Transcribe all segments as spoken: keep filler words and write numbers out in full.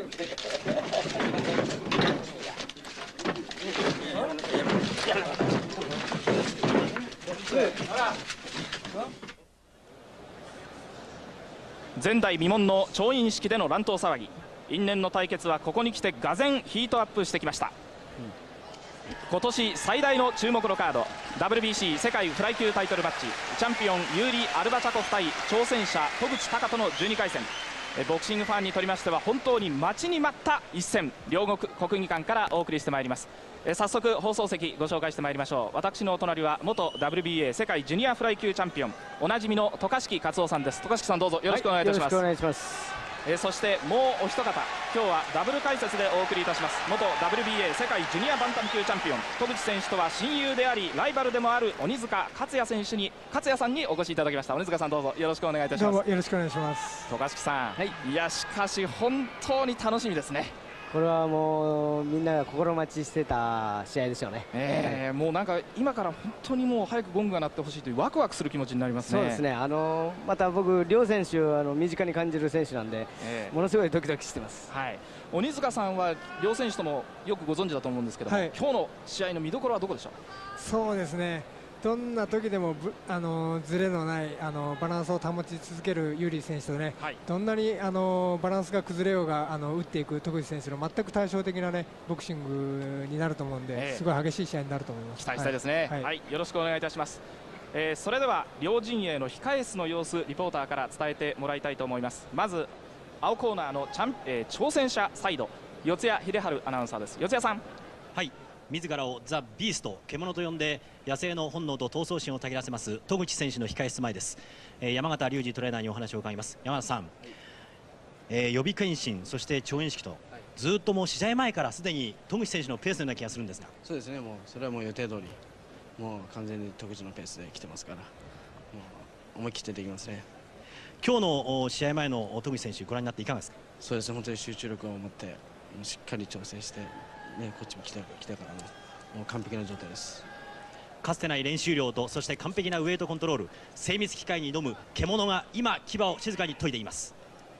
前代未聞の調印式での乱闘騒ぎ、因縁の対決はここに来てがぜんヒートアップしてきました。今年最大の注目のカード、 ダブリュービーシー 世界フライ級タイトルマッチ、チャンピオンユーリ・アルバチャコフ対挑戦者戸口隆人のじゅうにかい戦。ボクシングファンにとりましては本当に待ちに待った一戦、両国国技館からお送りしてまいります。早速放送席ご紹介してまいりましょう。私のお隣は元 ダブリュービーエー 世界ジュニアフライ級チャンピオン、おなじみの渡嘉敷勝夫さんです。渡嘉敷さん、どうぞよろしくお願いいたします。 はい、よろしくお願いします。 えー、そしてもうお一方、今日はダブル解説でお送りいたします。元 ダブリュービーエー 世界ジュニアバンタム級チャンピオン、戸口選手とは親友でありライバルでもある鬼塚克也選手に克也さんにお越しいただきました。鬼塚さん、どうぞよろしくお願いいたします。 どうもよろしくお願いします。 渡嘉敷さん、 はい、 いやしかし本当に楽しみですね。 これはもうみんなが心待ちしてた試合でしょうね。 えー、もうなんか今から本当にもう早くゴングが鳴ってほしいというワクワクする気持ちになりますね。 そうですね。あのまた僕両選手あの身近に感じる選手なんで、えー、ものすごいドキドキしてます。 はい。鬼塚さんは両選手ともよくご存知だと思うんですけども、はい、今日の試合の見どころはどこでしょう。 そうですね。どんな時でもぶあのズレのないあのバランスを保ち続けるユーリ選手とね、はい、どんなにあのバランスが崩れようがあの打っていく戸口選手の全く対照的なねボクシングになると思うんで、えー、すごい激しい試合になると思います。 期待したいですね。はい、はい、よろしくお願いいたします。えー、それでは両陣営の控え室の様子リポーターから伝えてもらいたいと思います。まず青コーナーのチャン、えー、挑戦者サイド、四谷秀治アナウンサーです。四谷さん。 はい、自らをザ・ビースト、獣と呼んで野生の本能と闘争心をたぎらせます戸口選手の控え室前です。えー、山形隆二トレーナーにお話を伺います。山形さん、はい、えー、予備検診、そして調印式と、はい、ずっともう試合前からすでに戸口選手のペースのような気がするんですが。 そうですね、もうそれはもう予定通り、もう完全に戸口のペースで来てますから、もう思い切ってできますね。 今日の試合前の戸口選手、ご覧になっていかがですか。 そうですね、本当に集中力を持ってもうしっかり調整して、ね、こっちも来た来たからね、もう完璧な状態です。 かつてない練習量と、そして完璧なウエイトコントロール、精密機械に挑む獣が今牙を静かに研いでいます。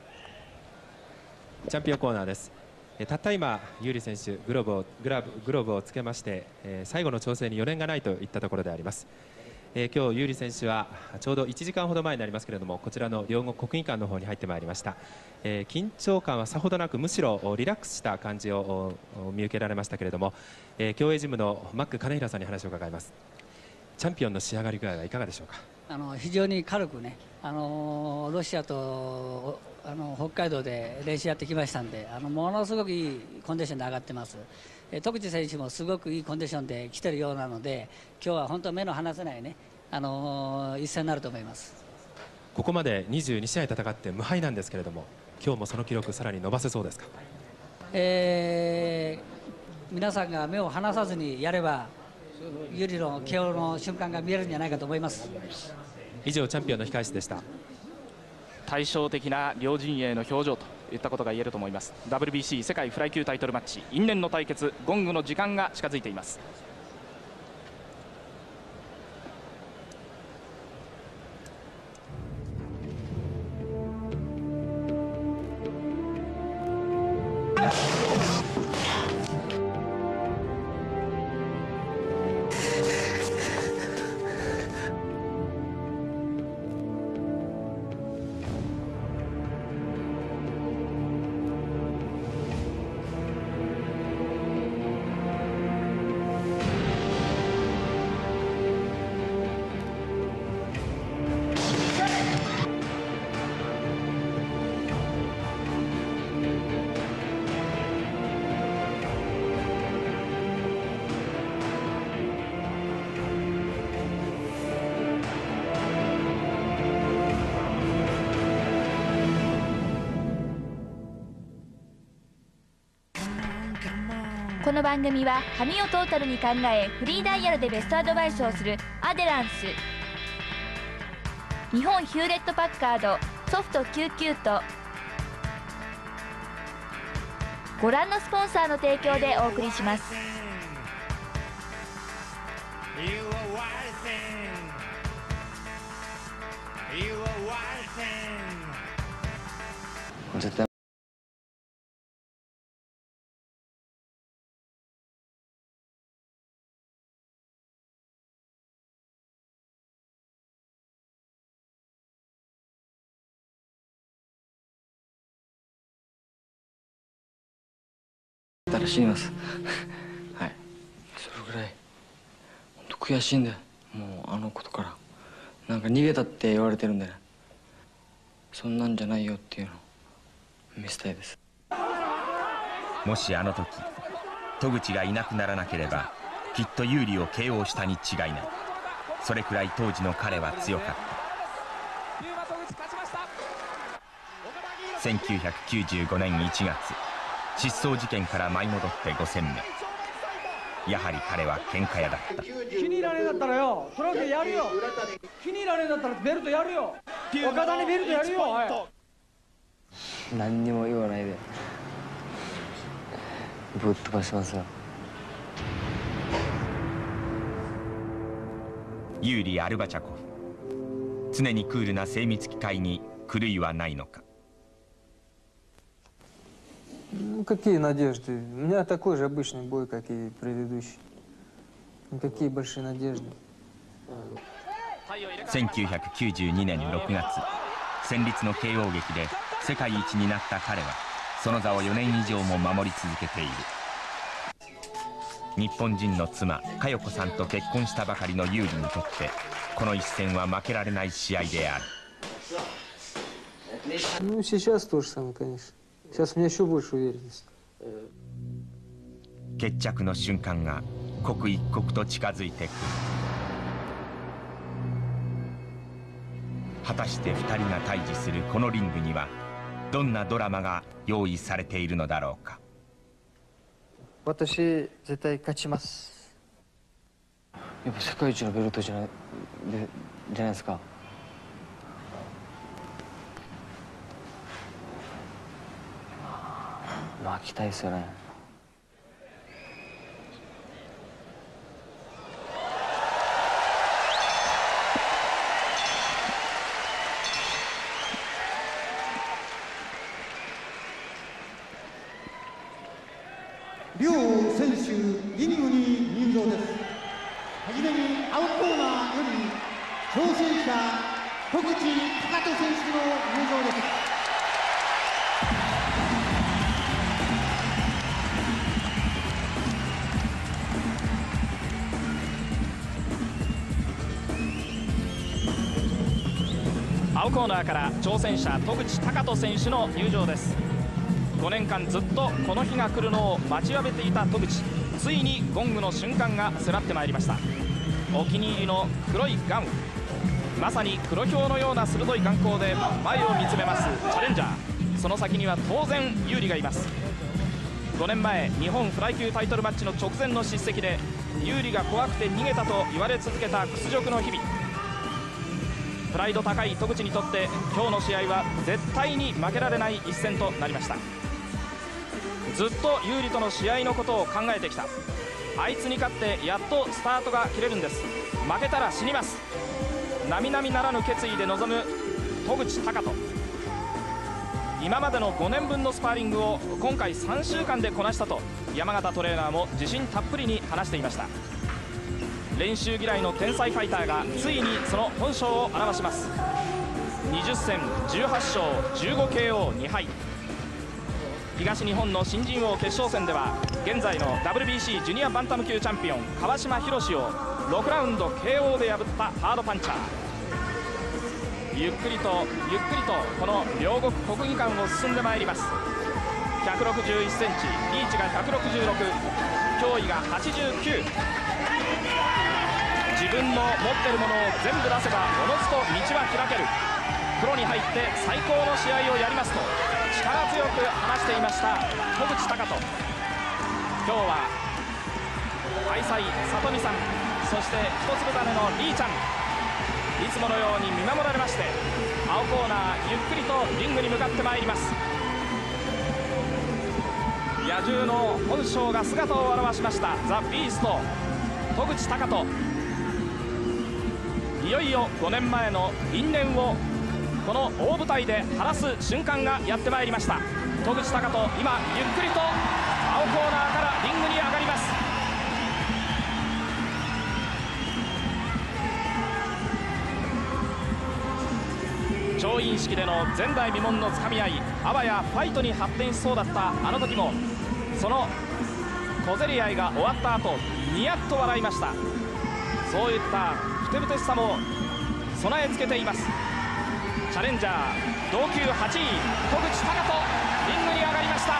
チャンピオンコーナーです。たった今ユーリ選手グローブをグラブグローブをつけまして、えー、最後の調整に余念がないといったところであります。えー、今日ユーリ選手はちょうどいちじかんほど前になりますけれども、こちらの両国国技館の方に入ってまいりました。えー、緊張感はさほどなく、むしろリラックスした感じを見受けられましたけれども、えー、競泳ジムのマック金平さんに話を伺います。チャンピオンの仕上がり具合はいかがでしょうか。 あの非常に軽くね、あのロシアとあの北海道で練習やってきましたんで、あのものすごくいいコンディションで上がってます。え戸口選手もすごくいいコンディションで来てるようなので、今日は本当目の離せないね、あの一戦になると思います。 ここまでにじゅうにしあい戦って無敗なんですけれども、今日もその記録さらに伸ばせそうですか。 えー、皆さんが目を離さずにやれば有利の ケーオー の瞬間が見えるんじゃないかと思います。 以上チャンピオンの控え室でした。 対照的な両陣営の表情といったことが言えると思います。 ダブリュービーシー 世界フライ級タイトルマッチ、因縁の対決、ゴングの時間が近づいています。 この番組は髪をトータルに考えフリーダイヤルでベストアドバイスをするアデランス、日本ヒューレットパッカード、ソフトきゅうきゅうとご覧のスポンサーの提供でお送りします。 絶対ったら死にますはい、それぐらい本当悔しいんで、もうあのことからなんか逃げたって言われてるんでね、そんなんじゃないよっていうのを見せたいです。 もしあの時戸口がいなくならなければ、きっと有利を ケーオー したに違いない。それくらい当時の彼は強かった。せんきゅうひゃくきゅうじゅうごねんいちがつ、失踪事件から舞い戻ってご戦目。やはり彼は喧嘩屋だった。 気に入らねえんだったらよ、トランクやるよ。気に入らねえんだったらベルトやるよ。岡田にベルトやるよ。はい、 何にも言わないでぶっ飛ばしますよ。 ユーリ・アルバチャコフ、常にクールな精密機械に狂いはないのか。 Ну, какие надежды? У меня такой же обычный бой, как и предыдущий. Никакие большие надежды. せんきゅうひゃくきゅうじゅうにねんろくがつ、戦慄の ケーオー 劇で世界一になった彼は、その座をよねん以上も守り続けている。日本人の妻佳代子さんと結婚したばかりの有利にとって、この一戦は負けられない試合である。 Ну, сейчас то же самое, конечно. Сейчас у меня еще больше уверенности. 決着の瞬間が刻一刻と近づいてくる。果たしてふたりが対峙するこのリングには、どんなドラマが用意されているのだろうか。 私絶対勝ちます。 やっぱ世界一のベルトじゃない、でじゃないですか。負けたいですよね。 両選手リングに入場です。はじめに青コーナーより挑戦者戸口貴人選手の入場です。 青コーナーから挑戦者戸口貴人選手の入場です。ごねんかんずっとこの日が来るのを待ちわびていた戸口、ついにゴングの瞬間が迫ってまいりました。お気に入りの黒いガウン、まさに黒豹のような鋭い眼光で前を見つめますチャレンジャー。その先には当然有利がいます。ごねんまえ日本フライ級タイトルマッチの直前の叱責で有利が怖くて逃げたと言われ続けた屈辱の日々。プライド高い戸口にとって今日の試合は絶対に負けられない一戦となりました。ずっと有利との試合のことを考えてきた。あいつに勝ってやっとスタートが切れるんです。負けたら死にます。並々ならぬ決意で臨む戸口貴人。今までのごねんぶんのスパーリングを今回さんしゅうかんでこなしたと山形トレーナーも自信たっぷりに話していました。練習嫌いの天才ファイターがついにその本性を表します。にじゅっせんじゅうはちしょうじゅうごケーオーにはい。東日本の新人王決勝戦では現在の ダブリュービーシー ジュニアバンタム級チャンピオン川島博をろくラウンド ケーオー で破ったハードパンチャー。ゆっくりとゆっくりとこの両国国技館を進んでまいります。ひゃくろくじゅういっセンチ、リーチがひゃくろくじゅうろく、脅威がはちじゅうきゅう。自分の持ってるものを全部出せばおのずと道は開ける。プロに入って最高の試合をやりますと力強く話していました戸口貴人。今日は愛妻里美さん、そして一粒種のリーちゃん、いつものように見守られまして青コーナーゆっくりとリングに向かってまいります。野獣の本性が姿を現しましたザ・ビースト戸口貴人。いよいよごねんまえの因縁をこの大舞台で晴らす瞬間がやってまいりました。戸口貴人、今ゆっくりと青コーナーからリングに上がります。調印式での前代未聞のつかみ合い、あわやファイトに発展しそうだったあの時もその小競り合いが終わった後ニヤッと笑いました。そういったふてぶてしさも備え付けています。チャレンジャー同級はちい戸口貴人、リングに上がりました。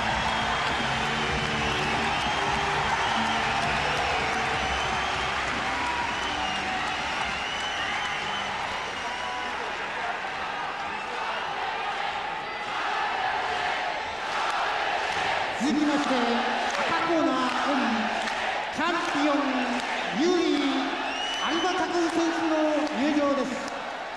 続きまして赤コーナーよりチャンピオンユーリー・アルバチャコフ選手の入場です。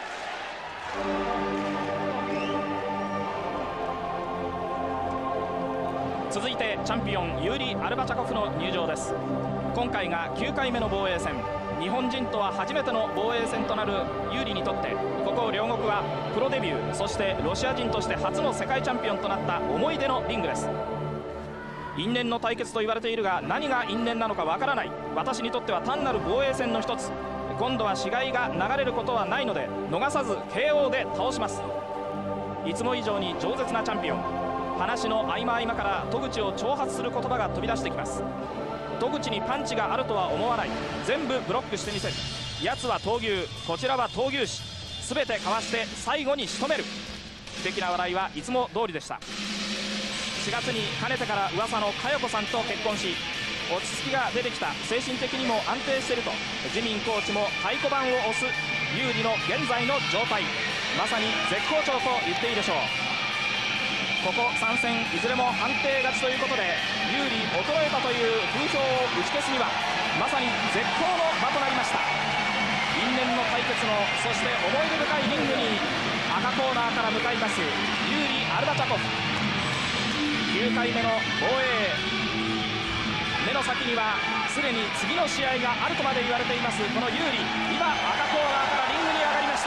続いてチャンピオンユーリー・アルバチャコフの入場です。今回がきゅうかいめの防衛戦、日本人とは初めての防衛戦となるユーリにとって、ここ両国はプロデビュー、そしてロシア人として初の世界チャンピオンとなった思い出のリングです。因縁の対決と言われているが、何が因縁なのかわからない。私にとっては単なる防衛戦の一つ。今度は死骸が流れることはないので、逃さず ケーオー で倒します。いつも以上に饒舌なチャンピオン。話の合間合間から戸口を挑発する言葉が飛び出してきます。戸口にパンチがあるとは思わない。全部ブロックしてみせる。奴は闘牛、こちらは闘牛士。全てかわして最後に仕留める。素敵な笑いはいつも通りでした。しがつにかねてから噂の佳代子さんと結婚し、落ち着きが出てきた、精神的にも安定していると自民コーチも太鼓判を押す有利の現在の状態、まさに絶好調と言っていいでしょう。ここさん戦いずれも判定勝ちということで、有利衰えたという風評を打ち消すにはまさに絶好の場となりました。因縁の対決の、そして思い出深いリングに赤コーナーから向かい出す有利・アルバチャコフ。きゅうかいめの防衛、目の先にはすでに次の試合があるとまで言われていますこの有利、今赤コーナーからリングに上がりました。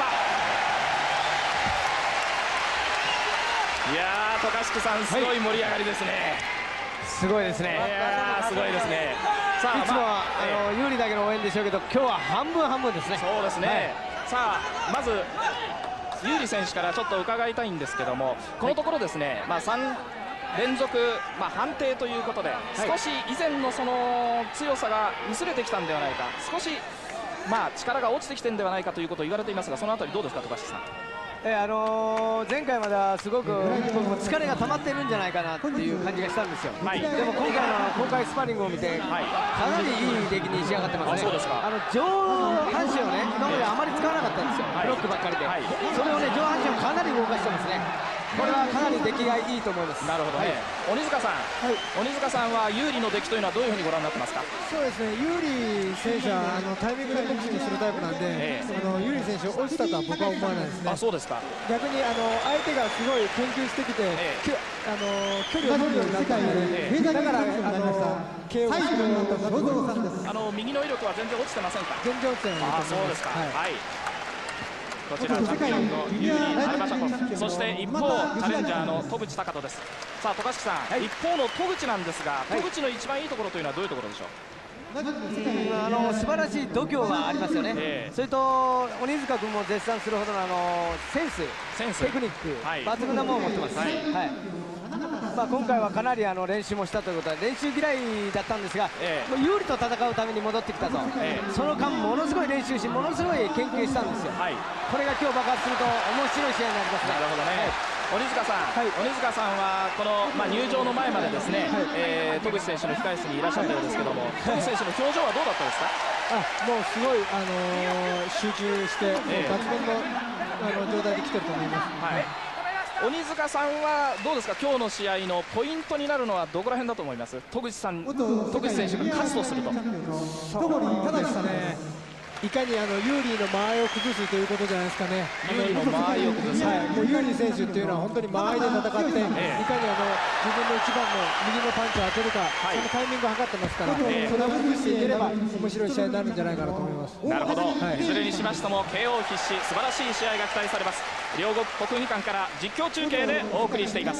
いやー、渡嘉敷さん、すごい盛り上がりですね。はい、 すごいですね。 いやー、すごいですね。さあ、 いつもは、 まあ、 あの有利だけの応援でしょうけど、今日は半分半分ですね。 そうですね。はい、さあ、まず有利選手からちょっと伺いたいんですけども、このところですね、まあさん連続、まあ、判定ということで、少し以前のその強さが薄れてきたんではないか、少し、まあ、力が落ちてきてるんではないかということを言われていますが、そのあたりどうですか、渡嘉敷さん。 えーあのー、前回まではすごく僕も疲れが溜まってるんじゃないかなっていう感じがしたんですよ。はい、でも今回の公開スパーリングを見て、はい、かなりいい出来に仕上がってますね。あ、そうですか。あの上半身をね、今まであまり使わなかったんですよ、はい、ブロックばっかりで、はい、それをね、上半身をかなり動かしてますね。これはかなり出来がいいと思います。なるほどね。はい、鬼塚さん、はい、鬼塚さんは有利の出来というのはどういうふうにご覧になってますか。 そうですね、有利選手はあのタイミングでボクシングするタイプなんで、えー、あの有利選手落ちたとは僕は思わないですね。あ、そうですか。逆にあの相手がすごい研究してきて、えー、あの距離を取るようになったので、えー、だからあの ケーオー してるんだと思います。 あの右の威力は全然落ちてませんか。 全然落ちてない。 あ、そうですか。はい。はい、こちらチャンピオンのユーリ・アルバチャコフ、そして一方チャレンジャーの戸口貴人です。さあ渡嘉敷さん、はい、一方の戸口なんですが、戸口の一番いいところというのはどういうところでしょう。 あの素晴らしい度胸がありますよね。えー、それと鬼塚君も絶賛するほどのあのセンス、センステクニック、はい、抜群なものを持ってます。はい、はい、まあ今回はかなりあの練習もしたということで、練習嫌いだったんですが、えー、もう有利と戦うために戻ってきたと、えー、その間ものすごい練習し、ものすごい研究したんですよ。はい、これが今日爆発すると面白い試合になりますね。なるほどね。はい、鬼塚さん、はい、鬼塚さんはこの、まあ、入場の前までですね、はい、えー、戸口選手の控え室にいらっしゃったようですけども、戸口選手の表情はどうだったですか。 あ、もうすごい、あのー、集中して、えー、抜群の、あの状態で来てると思います。はい、 鬼塚さんはどうですか、今日の試合のポイントになるのはどこら辺だと思います。戸口さん、戸口選手が勝つとすると。 そうですね。いかにあのユーリーの間合いを崩すということじゃないですかね。 ユーリーの間合いを崩す。 はい、もうユーリー選手っていうのは本当に間合いで戦って、ええ、いかにあの自分の一番の右のパンチを当てるか、はい、そのタイミングを測ってますから、ええ、それを崩していければ面白い試合になるんじゃないかなと思います。 なるほど。はい、いずれにしましても ケーオー 必至、素晴らしい試合が期待されます。両国国技館から実況中継でお送りしています。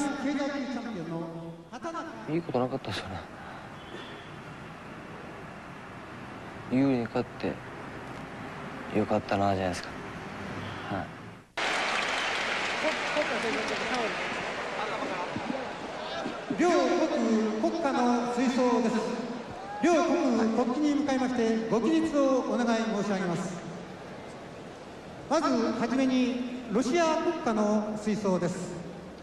いいことなかったですよね。ユーリに勝ってよかったなじゃないですか。はい。 両国国歌の吹奏です。両国国旗に向かいましてご起立をお願い申し上げます。まずはじめにロシア国歌の吹奏です。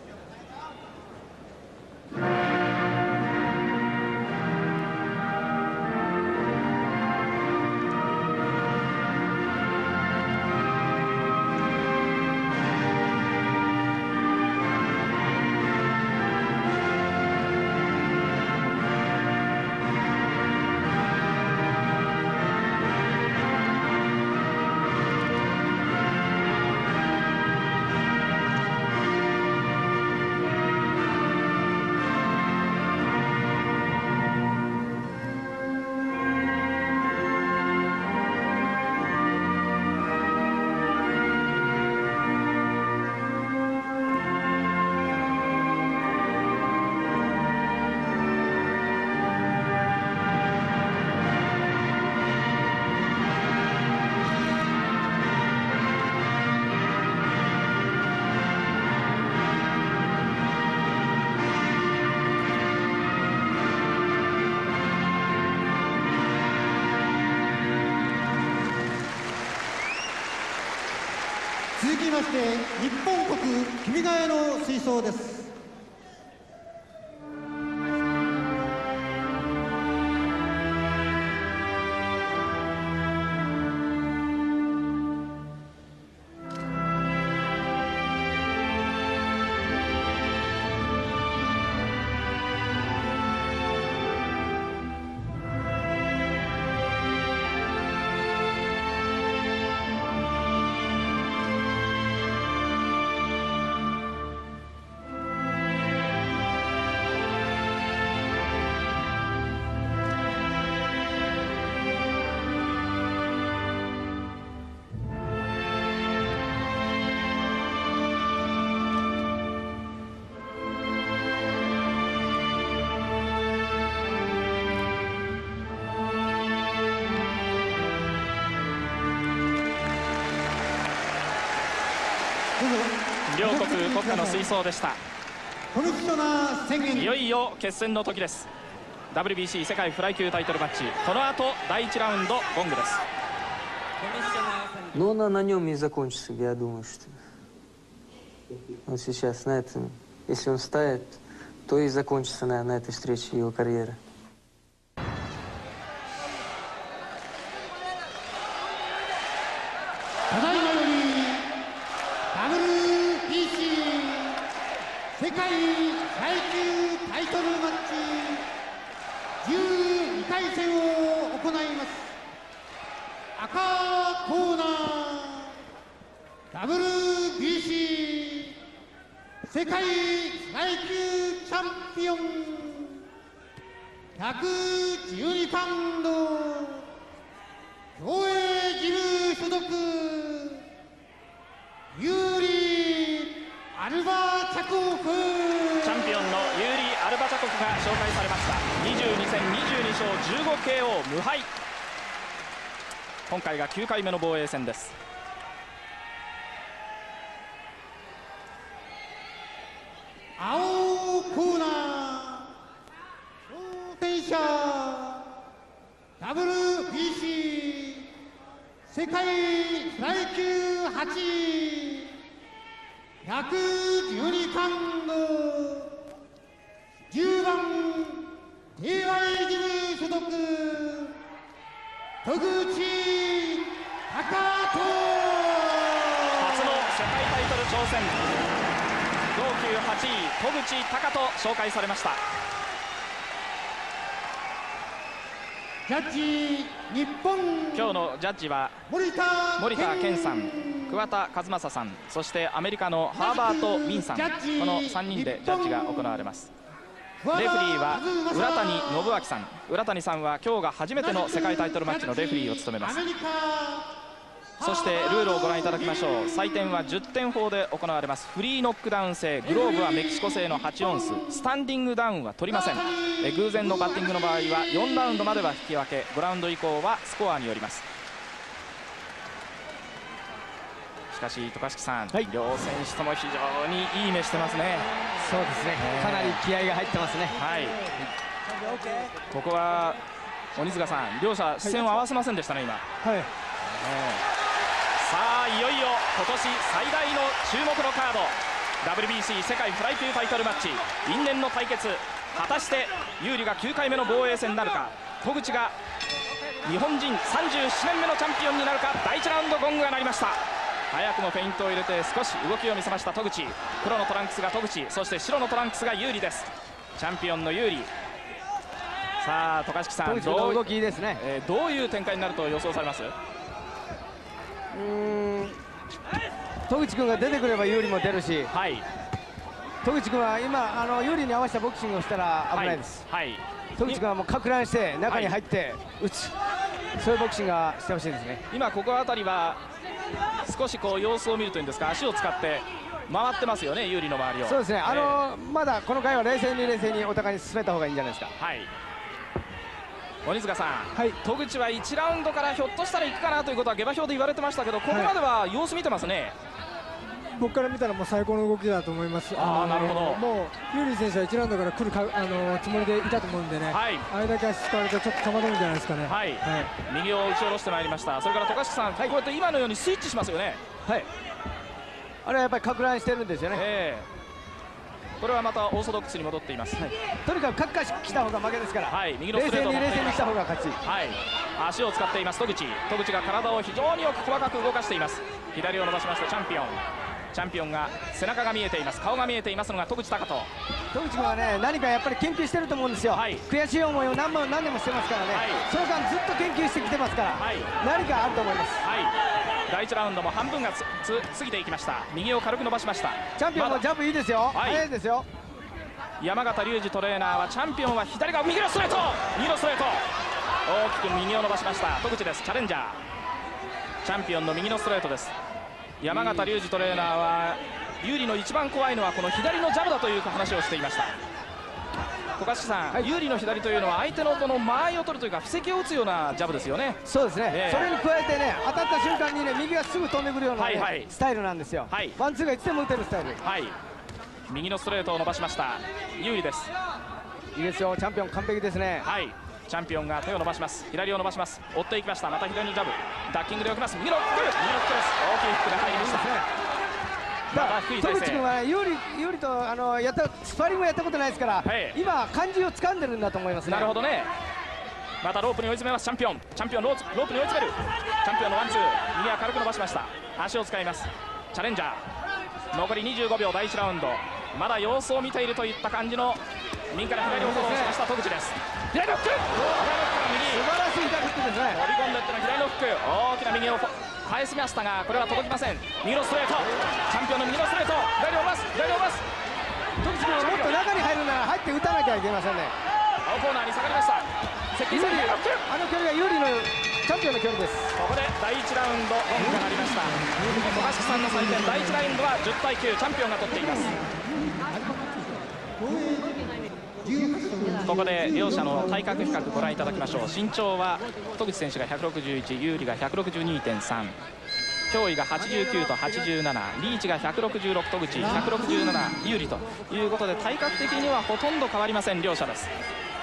続きまして日本国君が代の吹奏です。 両国国歌の吹奏でした。いよいよ決戦の時です。 ダブリュービーシー 世界フライ級タイトルマッチ、この後だいいちラウンドゴングです。 Но она на нем и закончится, я думаю, что вот сейчас на этом, если он ставит, то и закончится на, на этой встрече его карьера. ただいまより ダブリュービーシー 世界フライ級タイトルマッチじゅうにかい戦を行います。赤コーナー ダブリュービーシー 世界フライ級チャンピオンひゃくじゅうにパウンド競泳ジム所属ユーリー・アルバチャコフ、 チャンピオンのユーリー・アルバチャコフが紹介されました。にじゅうに戦にじゅうに勝じゅうごケーオー 無敗。今回がきゅうかいめの防衛戦です。 青コーナー挑戦者 ダブリュービーシー 世界フライ級はちいひゃくじゅうにパウンドじゅうばん ティーワイ ジム所属戸口貴人、 初の世界タイトル挑戦、同級はちい戸口貴人紹介されました。 ジャッジ日本、 今日のジャッジは森田健さん、桑田和正さん、そしてアメリカのハーバート・ウィンさん、このさんにんでジャッジが行われます。レフリーは浦谷信明さん。浦谷さんは今日が初めての世界タイトルマッチのレフリーを務めます。そしてルールをご覧いただきましょう。採点はじゅってん法で行われます。フリーノックダウン制、グローブはメキシコ製のはちオンス、スタンディングダウンは取りません。え偶然のバッティングの場合はよんラウンドまでは引き分け、ごラウンド以降はスコアによります。しかし渡嘉敷さん、はい、両選手とも非常にいい目してますね。 そうですね、かなり気合が入ってますね。 はい、 ここは鬼塚さん、両者視線を合わせませんでしたね、今。 はい、えー、 さあいよいよ今年最大の注目のカード、 ダブリュービーシー 世界フライ級タイトルマッチ、因縁の対決。果たして有利がきゅうかいめの防衛戦になるか、戸口が日本人さんじゅうななねんめのチャンピオンになるか。だいいちラウンドゴングが鳴りました。早くもフェイントを入れて少し動きを見せました戸口。黒のトランクスが戸口、そして白のトランクスが有利です。チャンピオンの有利。さあ渡嘉敷さん、 どう動きいいですね、 えー、どういう展開になると予想されます？ うーん、戸口君が出てくれば有利も出るし、はい、戸口君は今あの有利に合わせたボクシングをしたら危ないです。はい、はい、戸口君はもうかく乱して中に入って打つ、はい、そういうボクシングがしてほしいですね。 今ここあたりは少しこう様子を見るというんですか、足を使って回ってますよね、有利の周りを。 そうですね、あのー、まだこの回は冷静に冷静にお互いに進めた方がいいんじゃないですか。はい、 鬼塚さん、はい、戸口はいちラウンドからひょっとしたらいくかなということは下馬評で言われてましたけど、ここまでは様子見てますね。はい、 僕から見たらもう最高の動きだと思います。 ああ、なるほど。 もうユーリ選手はいちラウンドから来るかあのつもりでいたと思うんでね、はい、あれだけ足使われてちょっと戸惑うんじゃないですかね。はい、はい、 右を打ち下ろしてまいりました。それから渡嘉敷さん、はい、こうやって今のようにスイッチしますよね。はい、 あれはやっぱりかく乱してるんですよね。えーこれはまたオーソドックスに戻っています。はい、 とにかくカッカし来た方が負けですから、はい、 右のストレートを冷静に冷静に来た方が勝ち。 はい、足を使っています戸口。戸口が体を非常によく細かく動かしています。左を伸ばしましたチャンピオン。チャンピオンが背中が見えています、顔が見えていますのが戸口貴人。 戸口君はね、何かやっぱり研究してると思うんですよ。はい、悔しい思いを何も何年もしてますからね。はい、その間ずっと研究してきてますから、はい、何かあると思います。はい、 だいいちラウンドも半分がつつ過ぎていきました。右を軽く伸ばしました。 チャンピオンのジャブいいですよ。 はい、 早いですよ。 山形隆二トレーナーはチャンピオンは左側、右のストレート、右のストレート、大きく右を伸ばしました戸口です。チャレンジャー、チャンピオンの右のストレートです。山形隆二トレーナーは有利の一番怖いのはこの左のジャブだという話をしていました。渡嘉敷さん、はい、有利の左というのは相手のこの間合いを取るというか布石を打つようなジャブですよね。 そうですね、えー、それに加えてね、当たった瞬間にね、右がすぐ飛んでくるような、ね、はいはい、スタイルなんですよ。はい、ワンツーがいつでも打てるスタイル。はい、 右のストレートを伸ばしました。有利です。 いいですよ、チャンピオン完璧ですね。 はい、チャンピオンが手を伸ばします。左を伸ばします。追っていきました。また左のジャブ、ダッキングで置きます。右のフック、右のフックです。大きいフックで入りました。 だから戸口君は有利有利とあのやったスパーリングやったことないですから、はい、今感じを掴んでるんだと思いますね。 なるほどね。またロープに追い詰めます。チャンピオンチャンピオンロープロープに追い詰める。チャンピオンのワンツー、右は軽く伸ばしました。足を使います。チャレンジャー、残りにじゅうごびょう、だいいちラウンド。まだ様子を見ているといった感じの右から左をフォローしました戸口です。左のフック、左のフックから右、 素晴らしい左フックですね。 飛び込んでいっての左のフック、大きな右を返しましたがこれは届きません。右のストレート、チャンピオンの右のストレート、左を回す、左を回す。 戸口君はもっと中に入るなら入って打たなきゃいけませんね。 青コーナーに下がりました。接近戦、 あの距離が有利のチャンピオンの距離です。 ここでだいいちラウンドゴングが鳴りました。渡嘉敷さんの採点、だいいちラウンドはじゅうたいきゅう、チャンピオンが取っています。ここで両者の体格比較ご覧いただきましょう。身長は戸口選手がひゃくろくじゅういち、有利が ひゃくろくじゅうにてんさん、脅威がはちじゅうきゅうとはちじゅうなな、リーチがひゃくろくじゅうろく、戸口ひゃくろくじゅうなな、有利ということで体格的にはほとんど変わりません両者です。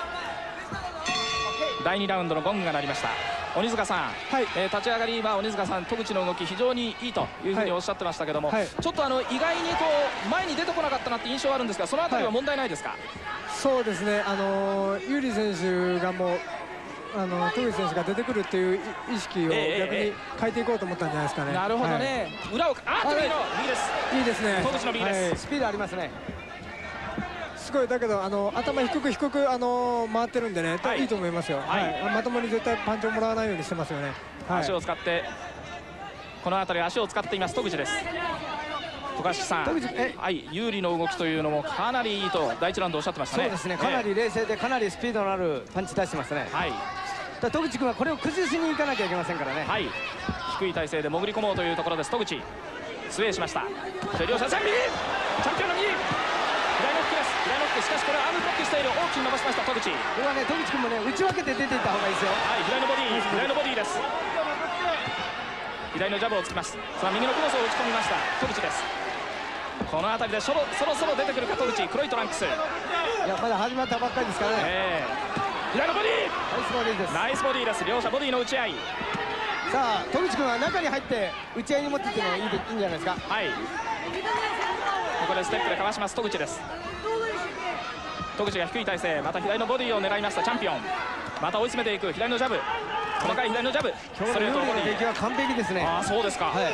だいにラウンドのゴングが鳴りました。鬼塚さん、はい、えー、立ち上がりは鬼塚さん、戸口の動き非常にいいというふうにおっしゃってましたけども、はいはい、ちょっとあの意外にこう前に出てこなかったなって印象はあるんですが、そのあたりは問題ないですか？はい、 そうですね、あのー、有利選手がもうあの戸口選手が出てくるっていう意識を逆に変えていこうと思ったんじゃないですかね。 なるほどね、はい、裏をあっと右の右です。 いいですね、 戸口の右です、 はい、スピードありますね。 すごい、だけどあの頭低く低くあの回ってるんでね、はい、いいと思いますよ。はい、はい、まともに絶対パンチをもらわないようにしてますよね。 はい、足を使ってこの辺り足を使っています戸口です。渡嘉敷さん、はい、有利の動きというのもかなりいいとだいいちラウンドおっしゃってましたね。 そうですね、かなり冷静でかなりスピードのあるパンチ出してますね。はい、だ戸口君はこれを崩しに行かなきゃいけませんからね。はい、 低い体勢で潜り込もうというところです。戸口スウェーしました。両者右、チャンピオンの右、左のフックです。左のフック、しかしこれはアームブロックしている、大きく伸ばしました戸口。これはね、戸口君もね打ち分けて出ていった方がいいですよ。 はい、左のボディ、左のボディです。左のジャブをつきます。さあ右のクロスを打ち込みました戸口です。この辺りでそろそろそろ出てくるか戸口、黒いトランクス。 いやまだ始まったばっかりですからね、えー、左のボディナイスボディです。 ナイスボディです。両者ボディの打ち合い。 さあ戸口君は中に入って打ち合いに持っていってもいいでいいんじゃないですか。 はい、ここでステップでかわします戸口です。戸口が低い体勢、また左のボディを狙いましたチャンピオン。また追い詰めていく左のジャブ、細かい左のジャブ、 ストレートのボディの出来は完璧ですね。 ああそうですか、 はい、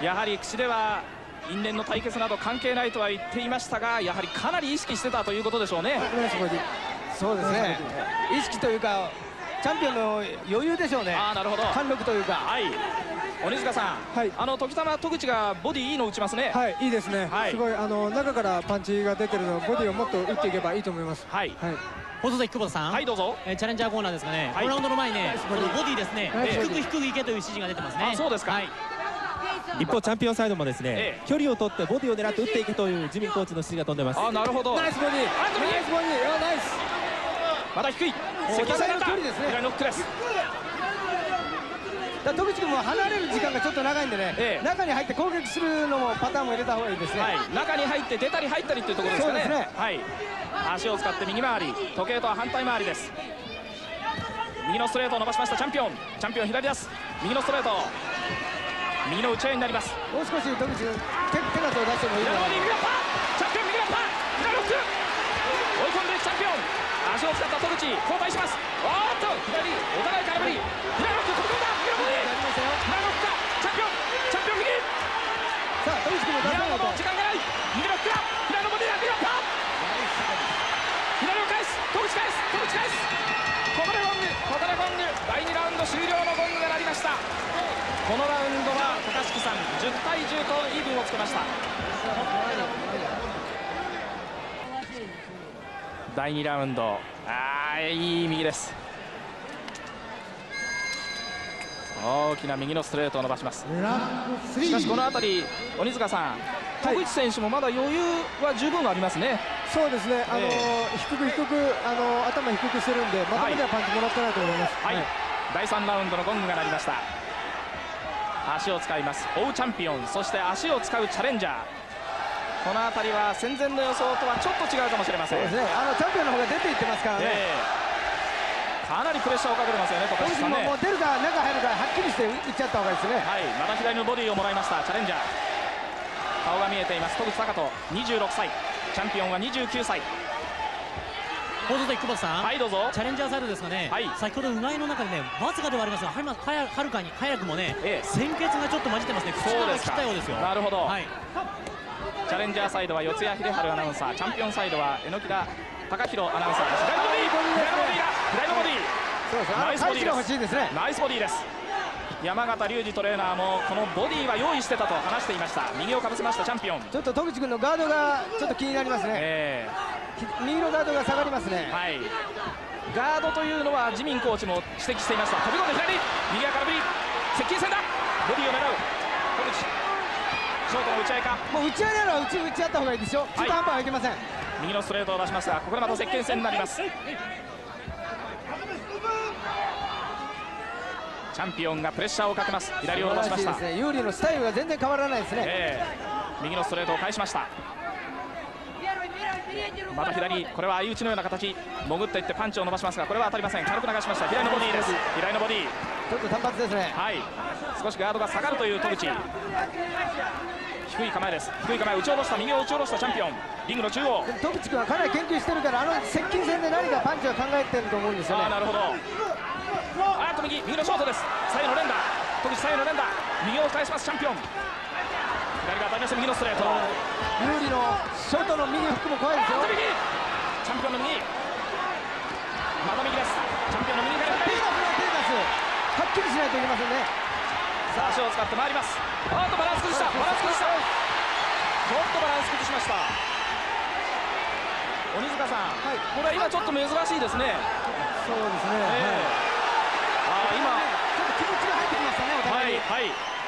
やはり口では因縁の対決など関係ないとは言っていましたが、やはりかなり意識してたということでしょうね。 そうですね、意識というかチャンピオンの余裕でしょうね。 ああなるほど、 貫禄というか。 はい、鬼塚さん、はい、あの時たま戸口がボディいいの打ちますね。 はい、いいですね、はい、すごいあの中からパンチが出てるの、ボディをもっと打っていけばいいと思います。 はい、はい、 放送席久保田さん、 はいどうぞ。 えー、チャレンジャーコーナーですがね、はい、このラウンドの前にねボディですね、低く低くいけという指示が出てますね。 あそうですか、はい、 一方チャンピオンサイドもですね、ええ、距離を取ってボディを狙って打っていけというジミンコーチの指示が飛んでます。 あなるほど、 ナイスボディ、ナイスボディ、ナイス。 まだ低い、 お互いの距離ですね。 左ノックです。 戸口君も離れる時間がちょっと長いんでね、ええ、中に入って攻撃するのもパターンも入れた方がいいですね。 はい、中に入って出たり入ったりっていうところですかね。そうですね、はい、足を使って右回り、時計とは反対回りです。右のストレートを伸ばしましたチャンピオン。チャンピオン左出す、右のストレート、右の打ち合いになります。 もう少し戸口君手手数を出してもいい。 左の右のパー、チャンピオン右のパー、左ロック、追い込んでいくチャンピオン。足を使った戸口交代します。おーっと左、お互い空振り、左ロック飛び込んだ、右のボディ、左ロックか、チャンピオン、チャンピオン右。 さあ戸口君も出さないと時間がない、右ロックだ、左のボディだ、右のパー、左を返す、戸口返す、戸口返す、ここでゴング、ここでゴング、だいにラウンド終了のゴングが鳴りました。このラウンドは高敷さんじゅうたいじゅうとイーブンをつけました。だいにラウンド、あーいい右です。大きな右のストレートを伸ばします。しかしこの辺り鬼塚さん、戸口選手もまだ余裕は十分ありますね。 そうですね、あのーえー、低く低く、あのー、頭低くしてるんでまとめてはパンチもらってないと思います。 はい、はい、だいさんラウンドのゴングが鳴りました。足を使います、追うチャンピオン、そして足を使うチャレンジャー。この辺りは戦前の予想とはちょっと違うかもしれません。 そうですね、あのチャンピオンの方が出ていってますからね、えー、かなりプレッシャーをかけてますよね、戸口さんね。 もう出るか中入るかはっきりして打っちゃった方がいいですね。 はい、また左のボディをもらいましたチャレンジャー。顔が見えています戸口貴人、にじゅうろくさい、チャンピオンはにじゅうきゅうさい。 放送席久保田さん、 はいどうぞ。 チャレンジャーサイドですがね、はい、先ほどうがいの中でねわずかではありますがはやはるかに早くもね、ええ、鮮血がちょっと混じってますね。口が切ったようですよ。 なるほど、はい、チャレンジャーサイドは四谷秀治アナウンサー、チャンピオンサイドは榎田貴弘アナウンサーです。左のボディ、左のボディが左のボディ、 そうです、ナイスボディが欲しいですね。 ナイスボディです。山形隆二トレーナーもこのボディは用意してたと話していました。右をかぶせましたチャンピオン。 ちょっと戸口君のガードがちょっと気になりますね、えー、右のガードが下がりますね。 はい、ガードというのは自民コーチも指摘していました。飛び込んで左、右が空振り、接近戦だ、ボディを狙う戸口、ショートの打ち合いか、 もう打ち合いなら打ち打ち合った方がいいでしょ。中途半端はいけません。 右のストレートを出しますがここでまた接近戦になります。チャンピオンがプレッシャーをかけます。左を伸ばしました。 ね、有利のスタイルが全然変わらないですね、 えー、右のストレートを返しました。また左、これは相打ちのような形、潜っていってパンチを伸ばしますがこれは当たりません。軽く流しました。左のボディです。左のボディ、 ちょっと単発ですね。 はい、少しガードが下がるという戸口。低い構えです。低い構え、打ち下ろした、右を打ち下ろしたチャンピオン、リングの中央。 戸口君はかなり研究してるからあの接近戦で何かパンチは考えてると思うんですよね。 あ、なるほど。あっと右、右のショートです。左右の連打、戸口左右の連打、右を返しますチャンピオン。左が当たりまして右のストレート。 有利のショートの右フックも怖いですよ。 右、チャンピオンの右、また右です。チャンピオンの右から左。 手出す、はっきりしないといけませんね。 さあ足を使って回ります。あっとバランス崩した、バランス崩した、ちょっとバランス崩しました。鬼塚さん、はい、これは今ちょっと珍しいですね。 そうですね、えー、はい、あ今ちょっと気持ちが入ってきましたね、お互いに。はい、はい、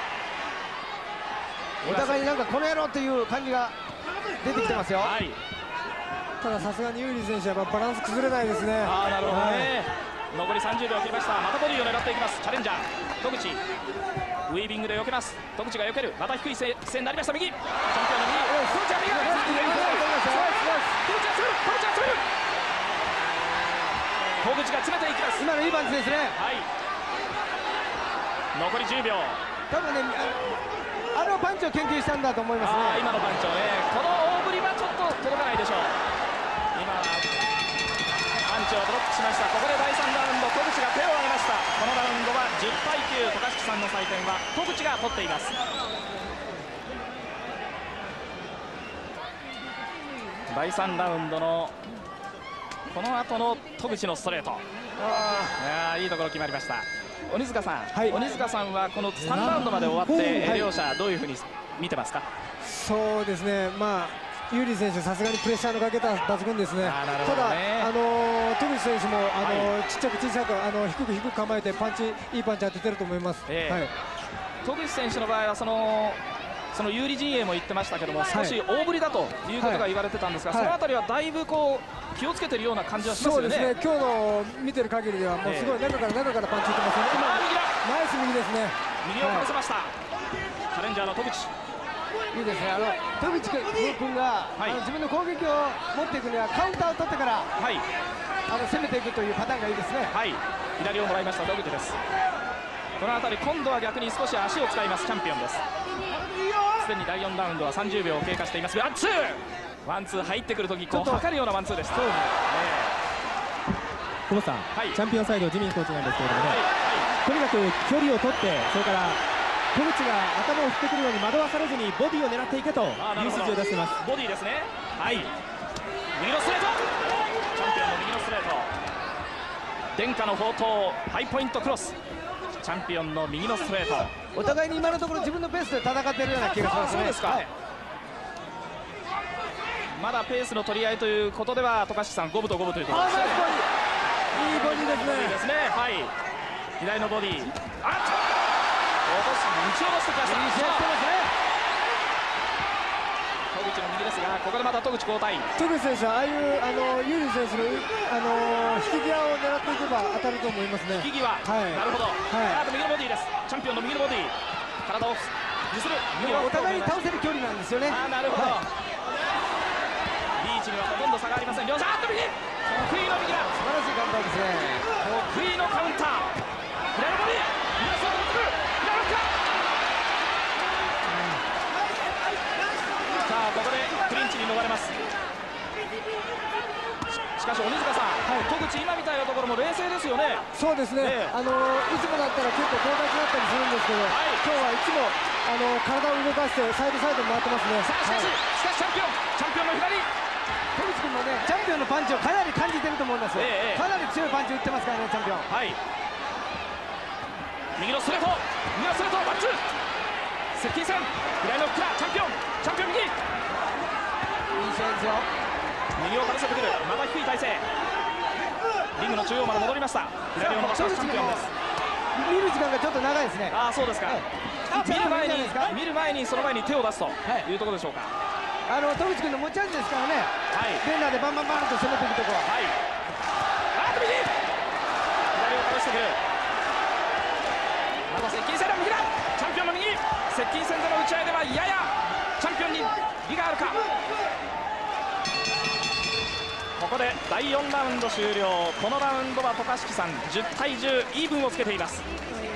お互いになんかこの野郎という感じが出てきてますよ。はい、 たださすがに有利選手はバランス崩れないですね。 ああ、なるほどね、はい、残りさんじゅうびょう切りました。またボディを狙っていきますチャレンジャー戸口。ウィービングで避けます。戸口が避ける、また低い姿勢になりました。右、チャンピオンの右、戸口が右が戸口が詰めていきます。 今のいいパンチですね。 はい、残りじゅうびょう。 多分ね、あのパンチを研究したんだと思いますね。 あ今のパンチをね、この大振りはちょっと届かないでしょう。今パンチをブロックしました。ここでだいさんラウンド、戸口が手を挙げました。このラウンドはじゅったいきゅう、渡嘉敷さんの採点は戸口が取っています。だいさんラウンドのこの後の戸口のストレート、あいいところ決まりました。鬼塚さん、はい、鬼塚さんはこのさんラウンドまで終わって、はい、両者どういうふうに見てますか？ そうですね、まあユーリ選手、さすがにプレッシャーのかけた抜群ですね。ね、ただ、あの戸口選手もあの、はい、ちっちゃく小さくあの低く低く構えてパンチいいパンチ当ててると思います。えーはい、 戸口選手の場合はそのその有利陣営も言ってましたけども、少し大振りだということが言われてたんですが、はい、そのあたりはだいぶこう気をつけてるような感じはしますよね。 そうですね、今日の見てる限りではもうすごい中から中からパンチ打ってますね。今ナイス右ですね。 右をかぶせました、はい、チャレンジャーの戸口。 いいですね、あの戸口君が、はい、あの自分の攻撃を持っていくにはカウンターを取ってから、はい、あの攻めていくというパターンがいいですね。 はい、左をもらいました戸口です。この辺り今度は逆に少し足を使いますチャンピオンです。すでにだいよんラウンドはさんじゅうびょうを経過しています。ワンツーワンツー入ってくるときこう測るようなワンツーでした。そうですね、 久保さん、はい、チャンピオンサイドジミンコーチなんですけれどもね、はいはい、とにかく距離を取って、それから戸口が頭を振ってくるように惑わされずにボディを狙っていけという指示を出しています。 ボディですね。はい、右のストレート、チャンピオンの右のストレート、伝家の宝刀ハイポイントクロス、チャンピオンの右のストレート。 お互いに今のところ自分のペースで戦っているような気がしますね。 そうですか、はい、まだペースの取り合いということでは、渡嘉敷さん五分と五分というところですね。 いいボディですね。 いいですね、はい、左のボディ、あっ落とす、打ち下ろしてきました。いい試合してますね。戸口の右ですが、ここでまた戸口交代。 戸口選手はああいうあのユーリ選手のあの引き際を狙っていけば当たると思いますね。 引き際、はい、なるほど、はい、あと右のボディです。チャンピオンの右のボディ、体を揺する、 お互いに倒せる距離なんですよね。 あ、なるほど、はい、リーチにはほとんど差がありません。両者、あっと右、得意の右だ、 素晴らしいカウンターですね。 得意のカウンター、左のボディ、右の外を作る、左のか、さあここでクリンチに逃れます。しかし鬼塚さん、はい、戸口今みたいなところも冷静ですよね。 そうですね、ええ、あのいつもだったら結構高額だったりするんですけど、はい、今日はいつもあの体を動かしてサイドサイドに回ってますね。 さあしかし、はい、しかしチャンピオンチャンピオンの左、 戸口君もねチャンピオンのパンチをかなり感じてると思います。ええ、かなり強いパンチ打ってますからね、チャンピオン。はい、 右のストレート、右のストレート、ワンツー接近戦、左のフラ、チャンピオンチャンピオン右、いい試合ですよ。 右をかぶせてくる、また低い体勢、リングの中央まで戻りました。左を伸ばしたチャンピオンです。 見る時間がちょっと長いですね。 ああ、そうですか、はい、見る前に見る前にその前に手を出すというところでしょうか。 あの戸口君の持ち味ですからね、はい、ベンダーでバンバンバンと攻めていくところ、はい、 あっと右、左をかぶしてくる、また接近戦の右だ、チャンピオンの右、接近戦での打ち合いではややチャンピオンに利があるか。ここでだいよんラウンド終了。このラウンドは渡嘉敷さんじゅうたいじゅうイーブンをつけています。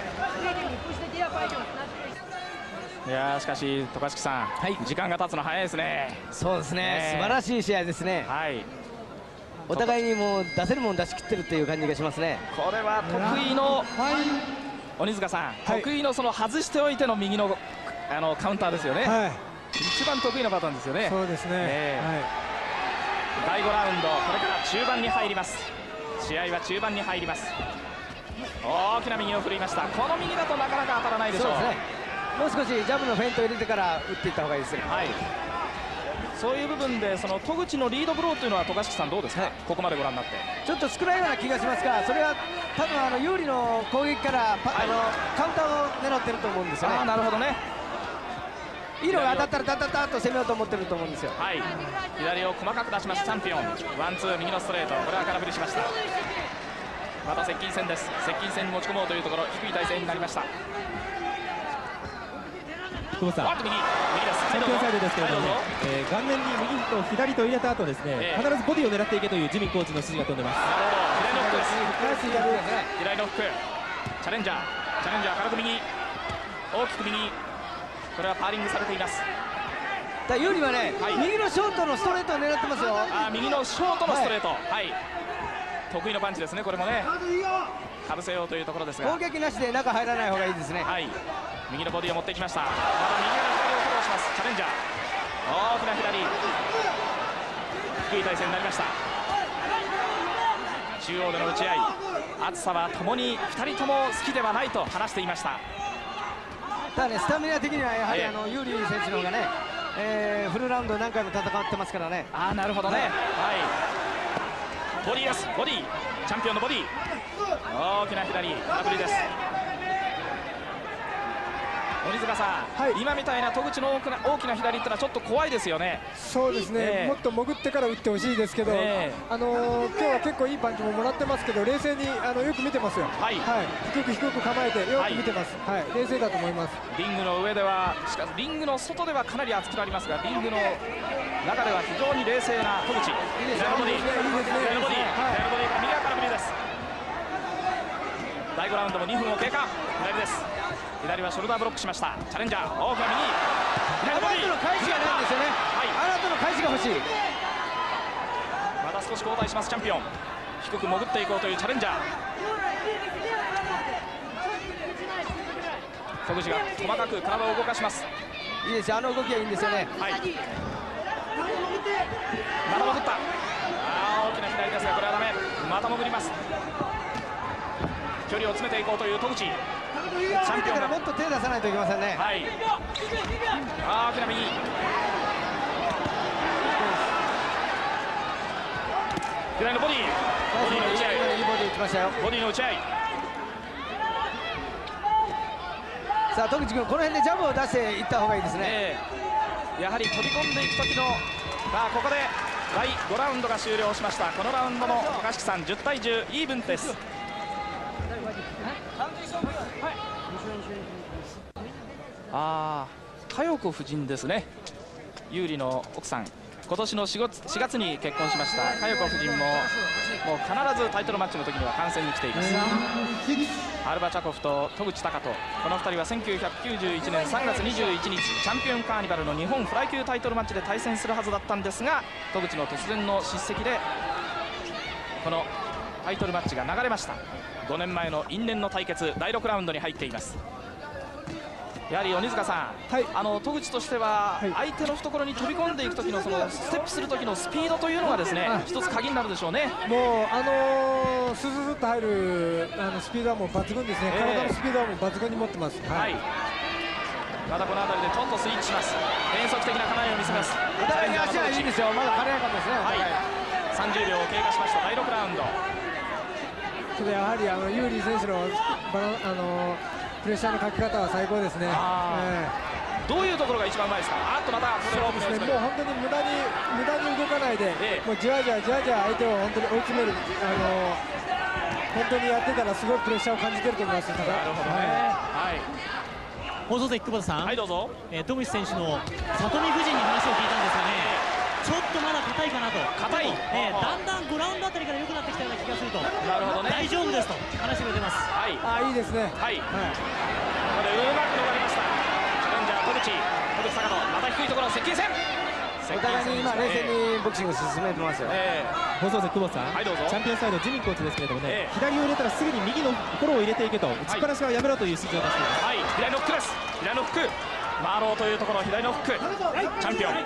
いやーしかし渡嘉敷さん、はい、時間が経つの早いですね。 そうですね、ね、素晴らしい試合ですね。はい、お互いにもう出せるもん出し切ってるっていう感じがしますね。 これは得意の、はい、鬼塚さん、はい、得意のその外しておいての右のあのカウンターですよね。はい、一番得意なパターンですよね。 そうですね、えーはいだいごラウンド、これから中盤に入ります。試合は中盤に入ります。大きな右を振りました。この右だとなかなか当たらないでしょう。そうですね、 もう少しジャブのフェイントを入れてから打っていった方がいいですね。はい、 そういう部分でその戸口のリードブローというのは渡嘉敷さんどうですか、はい、ここまでご覧になって。 ちょっと少ないような気がしますが、それは多分あの有利の攻撃から、はい、あのカウンターを狙ってると思うんですよね。 あ、なるほどね。 いいのが当たったらタタタッと攻めようと思ってると思うんですよ。 はい、左を細かく出しますチャンピオン。ワンツー右のストレート、これは空振りしました。また接近戦です。接近戦に持ち込もうというところ、低い体勢になりました。 久保さん、 右、右です。 チャンピオンサイドですけれども、えー、顔面に右と左と入れた後ですね、えー、必ずボディを狙っていけというジミーコーチの指示が飛んでます。なるほど、左のクです。左のフック、チャレンジャーチャレンジャー軽く右、大きく右、これはパーリングされています。 だ有利はね、はい、右のショートのストレートを狙ってますよ。 あ右のショートのストレート、はい、はい、得意のパンチですね。これもねかぶせようというところですが、 攻撃なしで中入らない方がいいですね。 はい、右のボディを持ってきました。また右から左をフォローします。チャレンジャー大きな左、低い体勢になりました。中央での打ち合い、熱さはともにふたりとも好きではないと話していました。 ただね、スタミナ的にはやはり、えー、あのユーリ選手の方がね、えー、フルラウンド何回も戦ってますからね。 ああなるほどね、はい、はい、ボディです。ボディチャンピオンのボディ、大きな左ダブルです。鬼塚さん、はい、今みたいな戸口の大きな大きな左ってのはちょっと怖いですよね。 そうですね、えー、もっと潜ってから打ってほしいですけど、えー、あのー、今日は結構いいパンチももらってますけど、冷静にあのよく見てますよ。はい、はい、低く低く構えてよく見てます、はいはい、冷静だと思います。 リングの上では、しかしリングの外ではかなり熱くなりますが、リングの中では非常に冷静な戸口。いいですね、左のボディ、左のボディ、左のボディから右から右です。だいごラウンドもにふんを経過。左です。左はショルダーブロックしました。チャレンジャー大きな右、 左のボディの返しがないんですよね。はい、あなたの返しが欲しい。 また少し後退しますチャンピオン。低く潜っていこうというチャレンジャー。戸口が細かく体を動かします。 いいですよ、あの動きはいいんですよね。はい、 また潜った。あ大きな左ですがこれはダメ。また潜ります。距離を詰めていこうという戸口。 チャンピオンからもっと手出さないといけませんね。はい、 大きな右、左のボディ、ボディの打ち合い、 いいボディ打ちましたよ。 ボディの打ち合い。 さあ戸口君、この辺でジャブを出していった方がいいですね。 えー、やはり飛び込んでいく時の、さあここでだいごラウンドが終了しました。このラウンドの高敷さんじゅうたいじゅうイーブンです。ああ、佳代子夫人ですね。有利の奥さん、今年のしがつ、しがつに結婚しました佳代子夫人も、もう必ずタイトルマッチの時には観戦に来ています。アルバチャコフと戸口貴人、このふたりはせんきゅうひゃくきゅうじゅういちねんさんがつにじゅういちにちチャンピオンカーニバルの日本フライ級タイトルマッチで対戦するはずだったんですが、戸口の突然の叱責でこのタイトルマッチが流れました。ごねんまえの因縁の対決、だいろくラウンドに入っています。やはり鬼塚さん、はい、あの戸口としては、はい、相手の懐に飛び込んでいく時のそのステップする時のスピードというのがですね、一つ鍵になるでしょうね。 もうあのー、スズズっと入るあのスピードはもう抜群ですね、えー、体のスピードはもう抜群に持ってます。はい、はい、 またこの辺りでちょっとスイッチします。変則的な構えを見せます。 お互いに足はいいんですよ、まだ軽やかですね。はい、 さんじゅうびょうを経過しましただいろくラウンド。 それやはりあのユーリー選手のバラあのープレッシャーのかけ方は最高ですね。えー、どういうところが一番うまいですか。あっとまたこれをですね、もう本当に無駄に無駄に動かないで、えー、もうじわじわじわじわ相手を本当に追い詰める、あの本当にやってたらすごいプレッシャーを感じてると思います。なるほどね。 はい。放送席久保田さん。 はいどうぞ。 えー、戸口選手の里見夫人に話を聞いたんですがね。ちょっとまだ硬いかなと。 硬い。 えー、だんだんごラウンドあたりから良くなってきたような気がすると。 なるほどね。 大丈夫ですと話が出ます。 はい。 あいいですね。 はい。はい、これうまく逃れました。チャレンジャー戸口、戸口坂野、また低いところ接近戦。 お互いに今冷静にボクシングを進めてますよ。えー、放送席久保さん。はいどうぞ。チャンピオンサイドジミーコーチですけれどもね、えー、左を入れたらすぐに右のフォローを入れていけと、打ちっぱなしはやめろという指示を出しています。 はい。左のフックです。左のフック。回ろうというところ、左のフック。チャンピオン。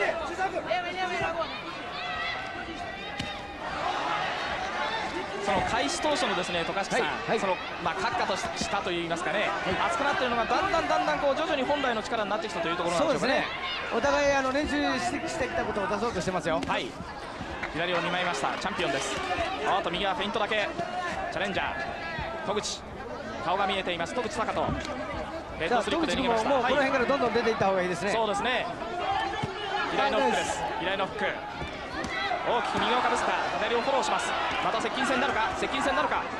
その開始当初のですね、渡嘉敷さん、はいはい、そのまあ閣下としたといいますかね、はい、熱くなっているのがだんだんだんだんこう徐々に本来の力になってきたというところなんでしょうかね。 お互いあの練習してしてきたことを出そうとしてますよ。 はい。左をにまいましたチャンピオンです。あと右はフェイントだけ。チャレンジャー戸口、顔が見えています戸口貴人。 ヘッドスリップで逃げました。もうこの辺からどんどん出ていった方がいいですね。 そうですね。左のフックです。左のフック。大きく右をかぶせた左をフォローします。また接近戦になるか、接近戦になるか。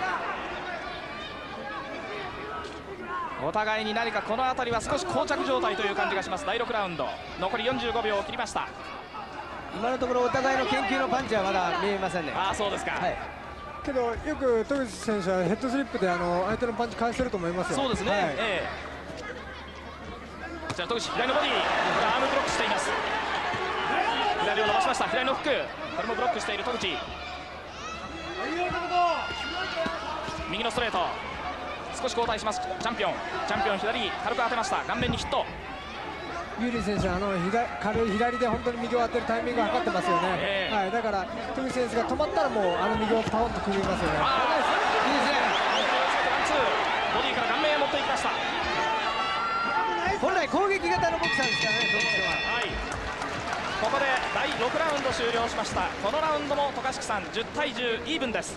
お互いに何かこの辺りは少し膠着状態という感じがします。だいろくラウンド残りよんじゅうごびょうを切りました。 今のところお互いの研究のパンチはまだ見えませんね。 ああそうですか。はい、 けどよく戸口選手はヘッドスリップであの相手のパンチ返せると思いますよ。 そうですね、はい、えー、こちら戸口、左のボディ、これアームブロックしています。左を伸ばしました、左のフック、これもブロックしている戸口。右のストレート、少し後退します。チャンピオンチャンピオン左軽く当てました。顔面にヒット。 ユーリ選手はあの左軽い左で本当に右を当てるタイミングを測ってますよね、えーはい、だから戸口選手が止まったらもうあの右をパワンとくぐりますよね。いいですね、 ボディから顔面へ持っていきました。 本来攻撃型のボクサーですからね、戸口は。 はい、ここでだいろくラウンド終了しました。このラウンドも渡嘉敷さんじゅうたいじゅうイーブンです。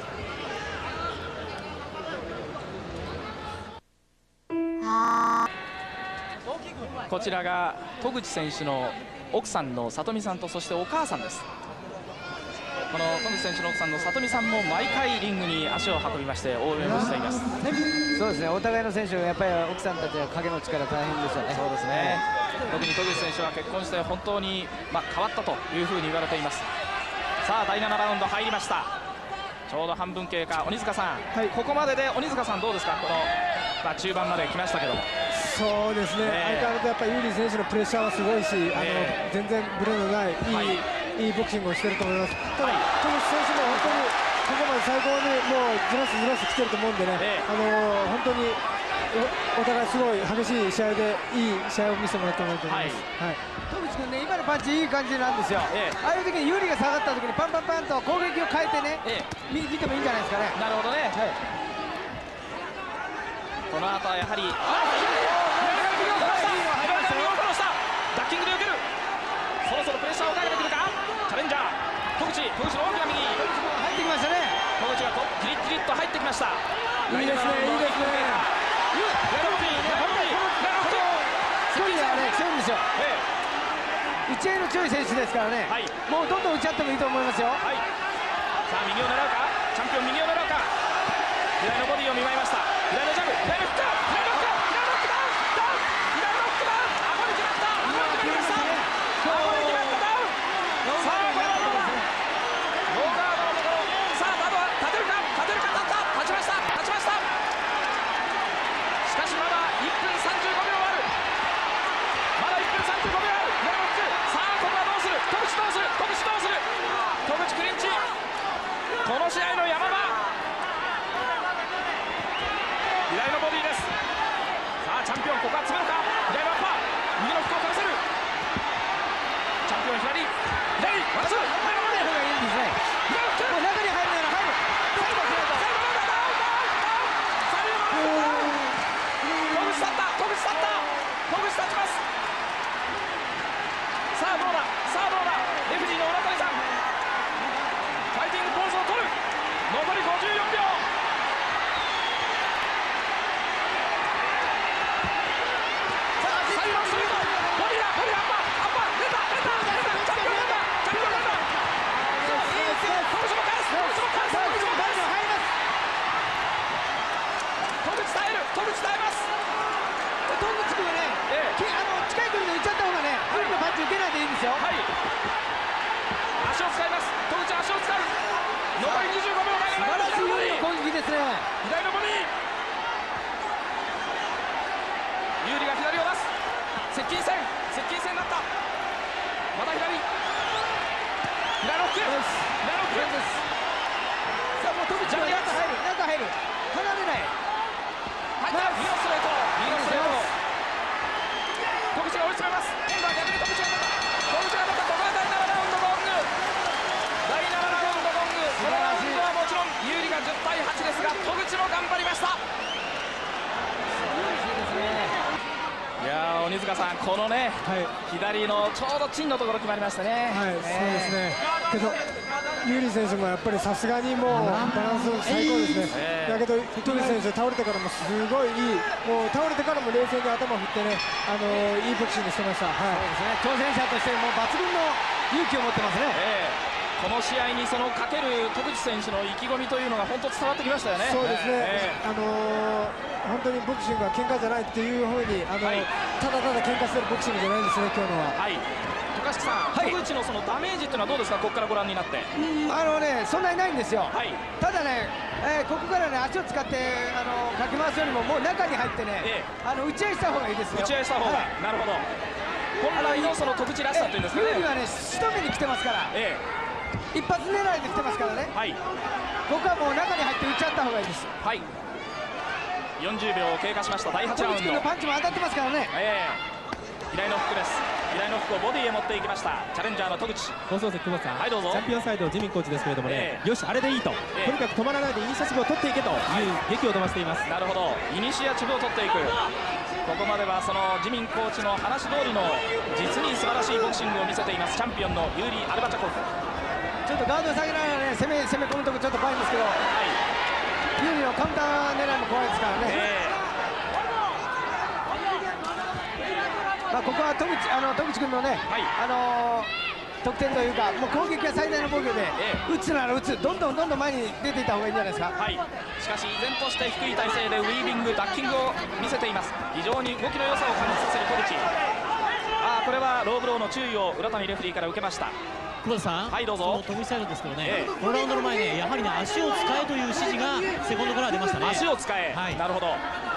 こちらが戸口選手の奥さんの里美さんと、そしてお母さんです。この戸口選手の奥さんの里美さんも毎回リングに足を運びまして応援をしています。 そうですね、お互いの選手がやっぱり奥さんたちは影の力大変ですよね。 そうですね、特に戸口選手は結婚して本当に、まあ、変わったというふうに言われています。さあだいななラウンド入りました。ちょうど半分経過。鬼塚さん、はい、ここまでで鬼塚さんどうですか、この、まあ、中盤まで来ましたけども。 そうですね、えー、相変わらずやっぱりユーリ選手のプレッシャーはすごいし、あのえー、全然ブレのないいい、はい、いいボクシングをしてると思います。ただ、はい、戸口選手も本当にここまで最高にもうずらすずらす来てると思うんでね、えー、あのー、本当にお, お互いすごい激しい試合でいい試合を見せてもらったと思います。はいはい、 戸口君ね、今のパンチいい感じなんですよ、ええ、ああいう時に有利が下がった時にパンパンパンと攻撃を変えてね、ええ、見, 見てもいいんじゃないですかね。 なるほどね、はい、この後はやはりダッキングで受ける。そろそろプレッシャーをかけてくるか、チャレンジャー戸口、戸口の大きな右、 入ってきましたね。 戸口がギリッギリッと入ってきました。 いいですね、いいですね。 すごいね、あれ強いんですよ。打ち合いの強い選手ですからね、はい、もうどんどん打ち合ってもいいと思いますよ。はい、 さあ右を狙うか、チャンピオン右を狙うか、左のボディを見舞いました。左のジャブ、左のフック、左のフック、左のフックダウン、ダウン、左のフックダウン、左のフックダウン、顎に決まった、顎に決まりました、顎に決まったダウン。さあこれはどうだ、ノーガードのところ、さああとは立てるか、立てるか、立った、立ちました、立ちました。しかしまだいっぷんさんじゅうごびょうある、まだいっぷんさんじゅうごびょうある、左のフック。さあここはどうする、戸口どうする、戸口どうする、戸口クリンチ、この試合の山場、左のボディです。さあチャンピオンここは詰めるか、左のアッパー、右のフックをかぶせる、チャンピオン左左渡す、前の方でがいいんですね。もう中に入るなら入る、最後最後最後だ、ダウンダウンダウン、 戸口立った、戸口立った、戸口立ちます。さあどうだ、さあどうだ、レフェリーの浦谷さん、ファイティングポーズを取る、残りごじゅうよんびょう。 受けないでいいんですよ。はい。 足を使います。戸口足を使う。残りにじゅうごびょう前が素晴らしい有利の攻撃ですね。 左のボディ。有利が左を出す。接近戦、接近戦になった。また左。左のフック。左のフックです。 さあもう戸口が中入る、中入る。離れない。 入った。右のストレート。右のストレート。戸口が追い詰めます。今度は逆に戸口が出た。戸口が出た。ここはだいななラウンドゴング。だいななラウンドゴング。このラウンドはもちろん有利がじゅうたいはちですが、戸口も頑張りました。いやー鬼塚さん、このね、はい、左のちょうどチンのところ決まりましたね。 はい、そうですね。けど有利選手もやっぱりさすがにもうバランス最高ですね。えー、だけど戸口選手倒れてからもすごいいい、もう倒れてからも冷静に頭を振ってね、あのー、いいボクシングしてました。はい、 そうですね。挑戦者としても抜群の勇気を持ってますね。 えーこの試合にそのかける戸口選手の意気込みというのが本当伝わってきましたよね。 そうですね、えー、あのー、本当にボクシングは喧嘩じゃないっていうふうに、あのーはい、ただただ喧嘩するボクシングじゃないんですね、今日のは。 はい、渡嘉敷さん、はい、戸口のそのダメージっていうのはどうですか、ここからご覧になって。 あのね、そんなにないんですよ、はい、ただね、えー、ここからね、足を使ってあのかき回すよりも、もう中に入ってね、ええ、あの打ち合いした方がいいですよ。 打ち合いした方が、はい、なるほど。本来のその戸口らしさというんですかね、 有利はね、仕留めに来てますから、ええ、一発狙いで来てますからね、はい、僕はもう中に入って打ち合った方がいいです。 はい、よんじゅうびょうを経過しましただいはちラウンド。 戸口君のパンチも当たってますからね。 ええ、平井のフックです。平井のフックをボディへ持っていきましたチャレンジャーの戸口。 放送席久保さん、はい、どうぞ。チャンピオンサイドジミンコーチですけれどもね、えー、よしあれでいいと、えー、とにかく止まらないでイニシアチブを取っていけという劇を飛ばしています。 なるほど、イニシアチブを取っていく。ここまではそのジミンコーチの話通りの実に素晴らしいボクシングを見せていますチャンピオンのユーリー・アルバチャコフ。 ちょっとガードを下げながらね、攻め攻め込むとこちょっと怖いんですけど、はい、ユーリのカウンター狙いも怖いですからね。えーまあここは戸口あの戸口君のね、はい、あのー、得点というか、もう攻撃が最大の防御で、ええ、打つなら打つ、どんどんどんどん前に出ていった方がいいんじゃないですか。 はい、しかし依然として低い体勢でウィービング、ダッキングを見せています。非常に動きの良さを感じさせる戸口。あこれはローブローの注意を浦谷レフェリーから受けました。 久保田さん、はい、どうぞ。戸口サイドですけどね、ええ、このラウンドの前にやはりね、足を使えという指示がセコンドから出ましたね。 足を使え、はい、なるほど。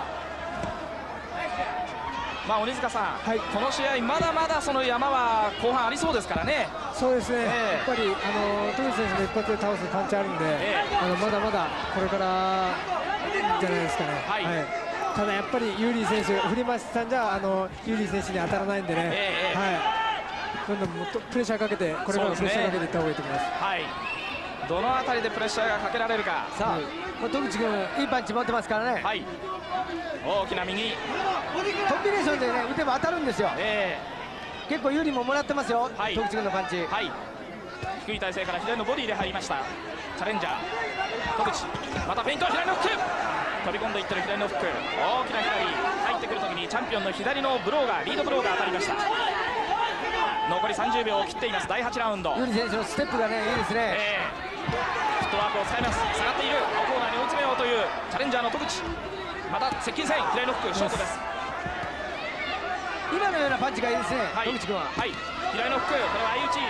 まあ鬼塚さん、はい、この試合まだまだその山は後半ありそうですからね。 そうですね、えー、やっぱりあの戸口選手の一発で倒すパンチあるんで、えー、あのまだまだこれからじゃないですかね。はい、はい、ただやっぱりユーリー選手振り回したんじゃあのユーリー選手に当たらないんでね、えー、はい、どんどんもっとプレッシャーかけて、これからプレッシャーかけていった方がいいと思います。 はい、どのあたりでプレッシャーがかけられるか。 さあ、うん、戸口君いいパンチ持ってますからね。はい、 大きな右コンビネーションでね打てば当たるんですよ。えー、結構有利ももらってますよ、はい、戸口君のパンチ。はい、 低い体勢から左のボディで入りましたチャレンジャー戸口。またフェイント、左のフック飛び込んでいってる左のフック、大きな左入ってくるときにチャンピオンの左のブローがリードブローが当たりました。残りさんじゅうびょうを切っていますだいはちラウンド。 有利選手のステップがねいいですね。えー、フットワークを使います。下がっているコーナーに追い詰めようというチャレンジャーの戸口。また接近戦、左のフックショートです。 今のようなパンチがいいですね、はい、戸口君は。 はい、左のフック、これは相打ち。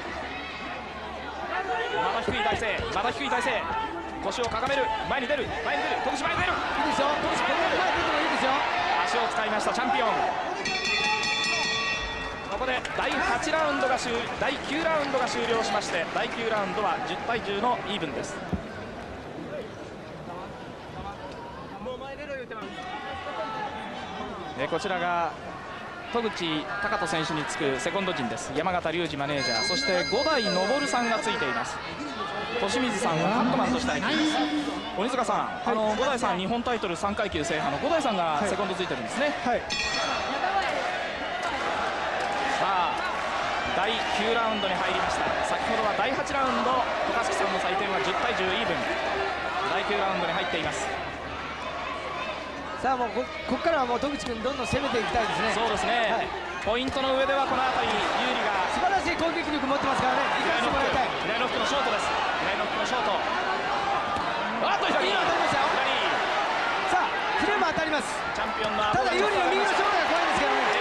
また低い体勢、また低い体勢、腰をかがめる、前に出る、前に出る、戸口前に出る。 いいですよ、戸口前に出てもいいですよ。 足を使いましたチャンピオン。ここでだいはちラウンドが終だいきゅうラウンドが終了しまして、だいきゅうラウンドはじゅうたいじゅうのイーブンです。えこちらが戸口貴人選手につくセコンド陣です。山形隆二マネージャー、そして五代昇さんがついています。利水さんをカットマンとして入っています。鬼塚さん、はい、あの五代さん日本タイトルさんかい級制覇の五代さんがセコンドついてるんですね。はい、さあだいきゅうラウンドに入りました。先ほどはだいはちラウンド渡嘉敷さんの採点はじゅうたいじゅうイーブン、だいきゅうラウンドに入っています。 さあもう こ, ここからはもう戸口君どんどん攻めていきたいですね。 そうですね、はい、ポイントの上ではこの辺り有利が素晴らしい攻撃力持ってますからね。 左のフック、左のフックのショートです。左のフックのショート、あっと左、 いいの当たりましたよ。さあ振れば当たります。 チャンピオンのただ有利の右のショートが怖いんですけどね。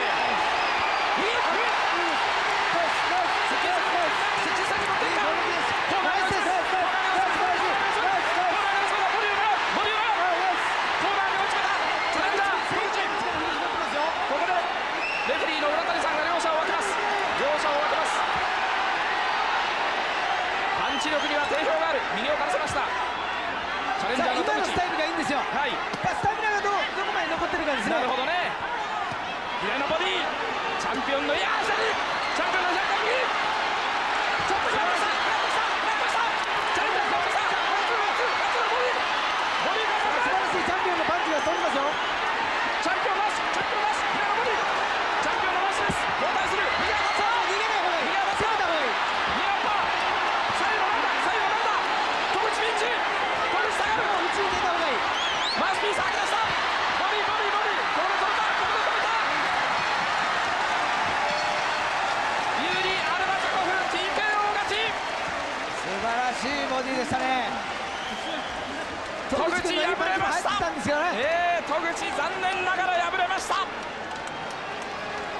力には定評がある。右をかわせました。チャレンジャーの戸口。 今のスタイルがいいんですよ。はい。スタミナがどうどこまで残ってるかですね。 なるほどね。左のボディ、チャンピオンのいやー左、チャンピオンの左の右。ちょっとやりました。チャレンジャーのボディ、ボディが素晴らしいチャンピオンのパンチが飛んでますよ。 チャンピオンマス、チャンピオンマス、左のボディ、チャンピオンのマスです。交代する。右がさあ逃げない方がいい。逃げた方がいい。 マウスピース上げました。ボディボディボディ、これで取れた、これで取れた。ユーリ・アルバチャコフ ティーケーオー 勝ち。 素晴らしいボディでしたね。 戸口敗れました。ええー、戸口残念ながら敗れました。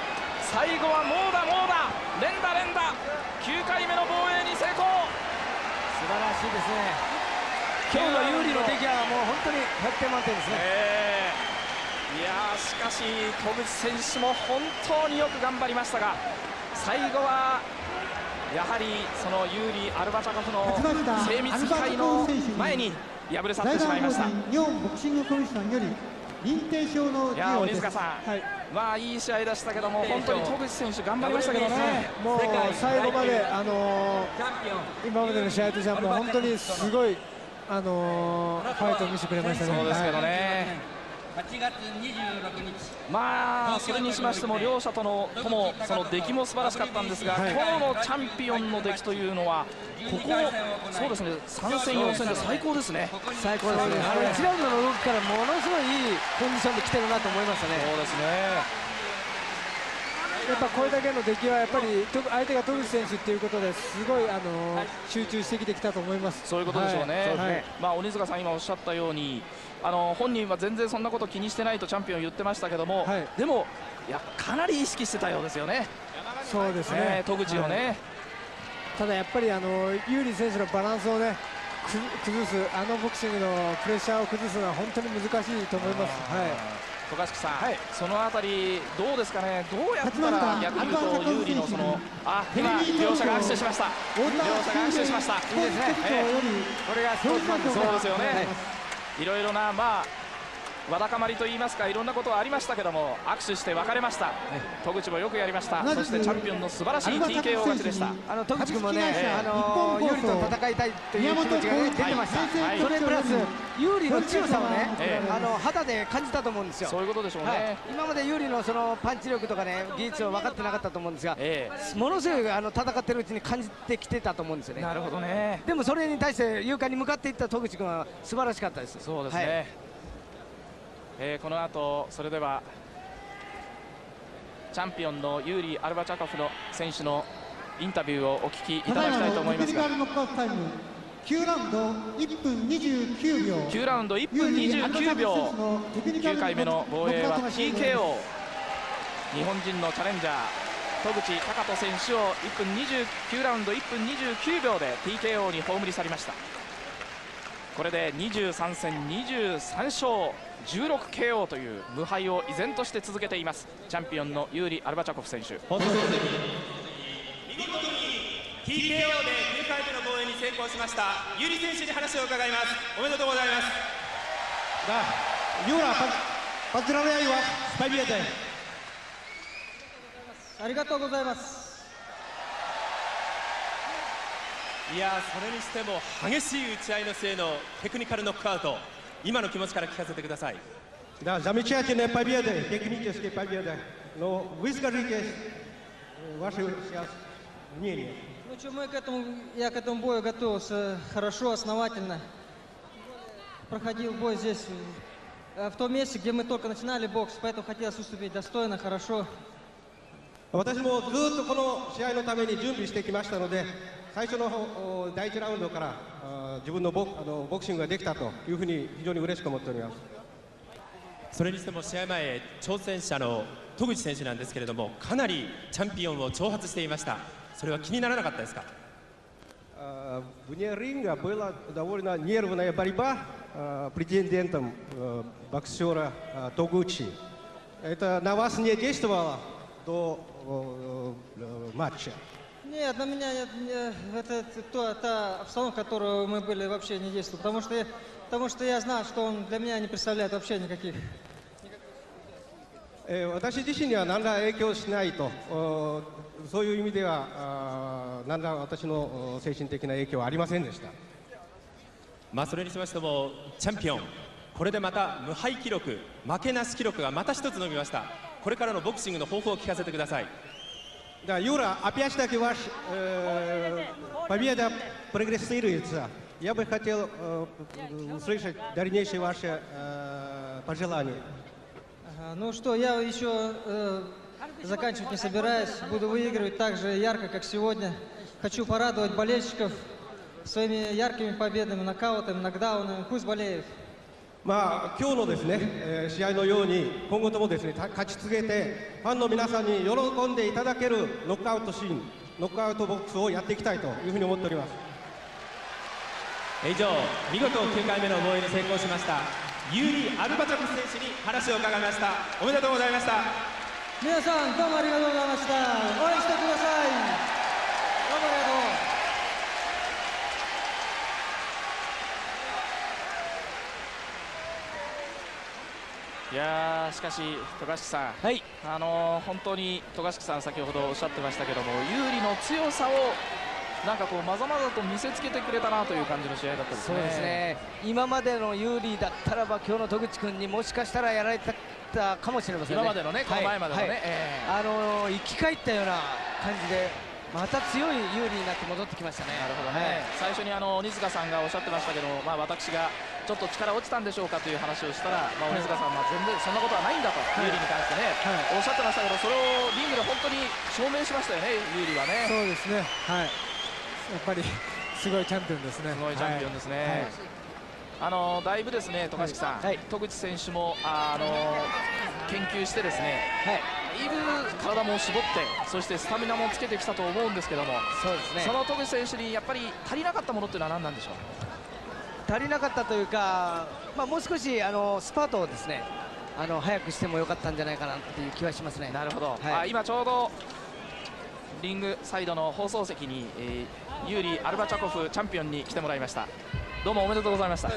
最後はもうだもうだ、連打連打、きゅうかいめの防衛に成功。 素晴らしいですね。今日の有利の出来はもう本当にひゃくてん満点ですね。 えー、いやー、しかし戸口選手も本当によく頑張りましたが、最後はやはりその有利アルバチャコフの精密機械の前に敗れ去ってしまいました。 日本ボクシングコミッションより認定証の授与です。 いやー、鬼塚さん、はい、まあいい試合でしたけども、本当に戸口選手頑張りましたけどね。 もう最後まで、あのー、今までの試合としてはもう本当にすごい、あのー、ファイトを見せてくれましたね。 そうですけどね。はちがつにじゅうろくにち、まあそれにしましても両者とのともその出来も素晴らしかったんですが、はい、今日のチャンピオンの出来というのはここそうですね、さん戦よん戦で最高ですね。 最高ですね。あのいちラウンドの動きからものすごいいいコンディションで来てるなと思いましたね。 そうですね。 やっぱこれだけの出来はやっぱり相手が戸口選手ということですごい、あのー、集中してきてきたと思います。 そういうことでしょうね。はいはい、まあ鬼塚さん今おっしゃったように、あの本人は全然そんなこと気にしてないとチャンピオン言ってましたけども、はい、でもいやかなり意識してたようですよね。 そうですね。 ね、戸口をね。はい、 ただやっぱりあの有利選手のバランスをね崩す、あのボクシングのプレッシャーを崩すのは本当に難しいと思います。はい。 渡嘉敷さん、はい、そのあたりどうですかね。どうやったら逆に言うと有利のそのあ今両者が握手しました。両者が握手しました。いいですね。えー、これがスポーツマンです。そうですよね。はい、いろいろなまあわだかまりと言いますか、いろんなことはありましたけども握手して別れました。戸口もよくやりました。そしてチャンピオンの素晴らしい ティーケーオー 勝ちでした。 あの戸口君もね、あの有利と戦いたいという気持ちが、ね、出てました。はい、それプラス有利の強さをね、えー、あの肌で感じたと思うんですよ。 そういうことでしょうね。はい、 今まで有利のそのパンチ力とかね技術を分かってなかったと思うんですが、えー、ものすごいあの戦ってるうちに感じてきてたと思うんですよね。 なるほどね。 でもそれに対して勇敢に向かっていった戸口君は素晴らしかったです。 そうですね。はい、えー、この後それではチャンピオンのユーリ・アルバチャコフの選手のインタビューをお聞きいただきたいと思いますが、 きゅうラウンドいっぷんにじゅうきゅうびょう、 きゅうラウンドいっぷんにじゅうきゅうびょう、きゅうかいめの防衛は ティーケーオー、 日本人のチャレンジャー戸口貴人選手をいっぷんにじゅうきゅうラウンドいっぷんにじゅうきゅうびょうで ティーケーオー に葬り去りました。これでにじゅうさん戦にじゅうさん勝じゅうろくケーオー という無敗を依然として続けていますチャンピオンのユーリ・アルバチャコフ選手。 見事に ティーケーオー できゅうかいめの防衛に成功しましたユーリ選手に話を伺います。おめでとうございます。 ユーラパズラレアイはスパイビエテありがとうございます。 いやそれにしても激しい打ち合いの末のテクニカルノックアウト、今の気持ちから聞かせてください。 Да, замечательная победа, техническая победа. Но выскажите ваше сейчас мнение. Ну что, мы к этому, я к этому бою готовился хорошо, основательно. Проходил бой здесь, в том месте, где мы только начинали бокс, поэтому хотелось выступить достойно, хорошо. 私もずっとこの試合のために準備してきましたので、最初のだいいちラウンドから自分の ボ, あのボクシングができたというふうに非常に嬉しく思っております。 それにしても試合前、挑戦者の戸口選手なんですけれども、かなりチャンピオンを挑発していました。それは気にならなかったですか？ Вне ринга была довольно нервная борьба претендентом боксера Тогучи. Это на вас не действовало до матча? Нет, на меня нет, это то, та обстановка, в которой мы были, вообще не действовала, потому что, я, потому что я знал, что он для меня не представляет вообще никаких. 私自身には何ら影響しないと、そういう意味では何ら私の精神的な影響はありませんでした。 まあそれにしましてもチャンピオン、これでまた無敗記録、負けなし記録がまた一つ伸びました。これからのボクシングの抱負を聞かせてください。 Да, Юра, опять-таки ваша э, победа прогрессируется. Я бы хотел э, услышать дальнейшие ваши э, пожелания. Ага, ну что, я еще э, заканчивать не собираюсь. Буду выигрывать так же ярко, как сегодня. Хочу порадовать болельщиков своими яркими победами, нокаутами, нокдаунами. Пусть болеют. まあ、今日のですね、えー、試合のように今後ともですね勝ち続けてファンの皆さんに喜んでいただけるノックアウトシーン、ノックアウトボックスをやっていきたいというふうに思っております。 以上、見事きゅうかいめの防衛に成功しましたユーリ・アルバチャコフ選手に話を伺いました。おめでとうございました。 皆さんどうもありがとうございました。応援してください。どうもありがとう。 いやーしかし渡嘉敷さん、はい、あのー、本当に渡嘉敷さん先ほどおっしゃってましたけども、有利の強さをなんかこうまざまざと見せつけてくれたなという感じの試合だったですね。 そうですね。今までの有利だったらば今日の戸口君にもしかしたらやられたかもしれませんね。 今までのね、この前までのね、はいはい、えー、 あのー、生き返ったような感じでまた強い有利になって戻ってきましたね。 なるほどね、はい、最初にあの鬼塚さんがおっしゃってましたけど、まあ、私がちょっと力落ちたんでしょうかという話をしたら、まあ、鬼塚さんは全然そんなことはないんだと、はい、有利に関してね、はい、おっしゃってましたけど、それをリングで本当に証明しましたよね、有利はね。 そうですね、はい、やっぱりすごいチャンピオンですね。 すごいチャンピオンですね、はいはい、あのだいぶですね渡嘉敷さん、はい、戸口選手もあの研究してですね、はい、だいぶ体も絞ってそしてスタミナもつけてきたと思うんですけども、そうですね、その戸口選手にやっぱり足りなかったものっていうのは何なんでしょう。 足りなかったというか、まあ、もう少しあのスパートをですねあの早くしてもよかったんじゃないかなっていう気はしますね。 なるほど、はい、あ今ちょうどリングサイドの放送席に、えー、ユーリ・アルバチャコフチャンピオンに来てもらいました。どうもおめでとうございました。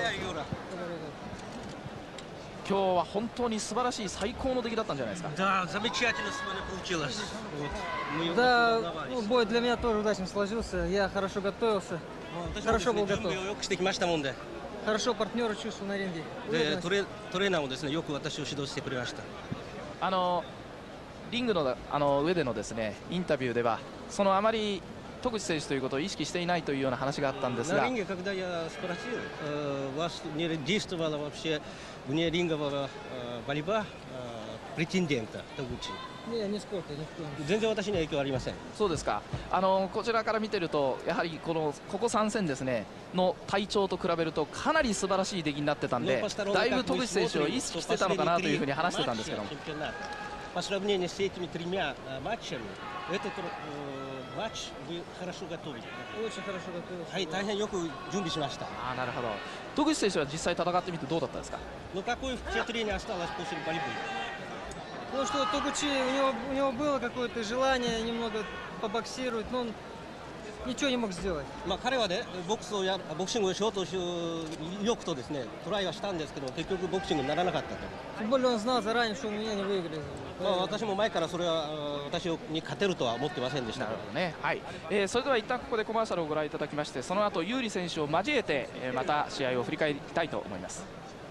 今日は本当に素晴らしい最高の出来だったんじゃないですか。 Да, замечательно получилось. Да, бой для меня тоже удачно сложился. Я хорошо готовился. Хорошо был готов. よくしてきましたもんで。Хорошо партнеры чувствовал на ринге. で、トレトレーナーもですねよく私を指導してくれました。 あのリングのあの上でのですねインタビューではそのあまり戸口選手ということを意識していないというような話があったんですが。 На ринге, когда я спросил, вас не действовала вообще вне рингового борьба претендента Тогучи. 全然私には影響ありません。 そうですか。あのこちらから見てるとやはりこのここさん戦ですねの体調と比べるとかなり素晴らしい出来になってたんで、だいぶ戸口選手を意識してたのかなというふうに話してたんですけども。 По сравнению с этими тремя матчами, этот матч вы хорошо готовили. Очень хорошо готовился. はい、大変よく準備しました。 ああ、なるほど。戸口選手は実際戦ってみてどうだったですか。 Ну какое впечатление осталось после борьбы? Ну что, Тогучи, у него у него было какое-то желание немного побоксировать, но он ничего не мог сделать. まあ彼はね、ボクスをやボクシングをしようとし意欲とですね、トライはしたんですけど、結局ボクシングにならなかったと。Тем более он знал заранее, что меня не выиграет. まあ私も前からそれは私に勝てるとは思ってませんでした。 なるほどね。はい。えー、それでは一旦ここでコマーシャルをご覧いただきまして、その後有利選手を交えて、えー、また試合を振り返りたいと思います。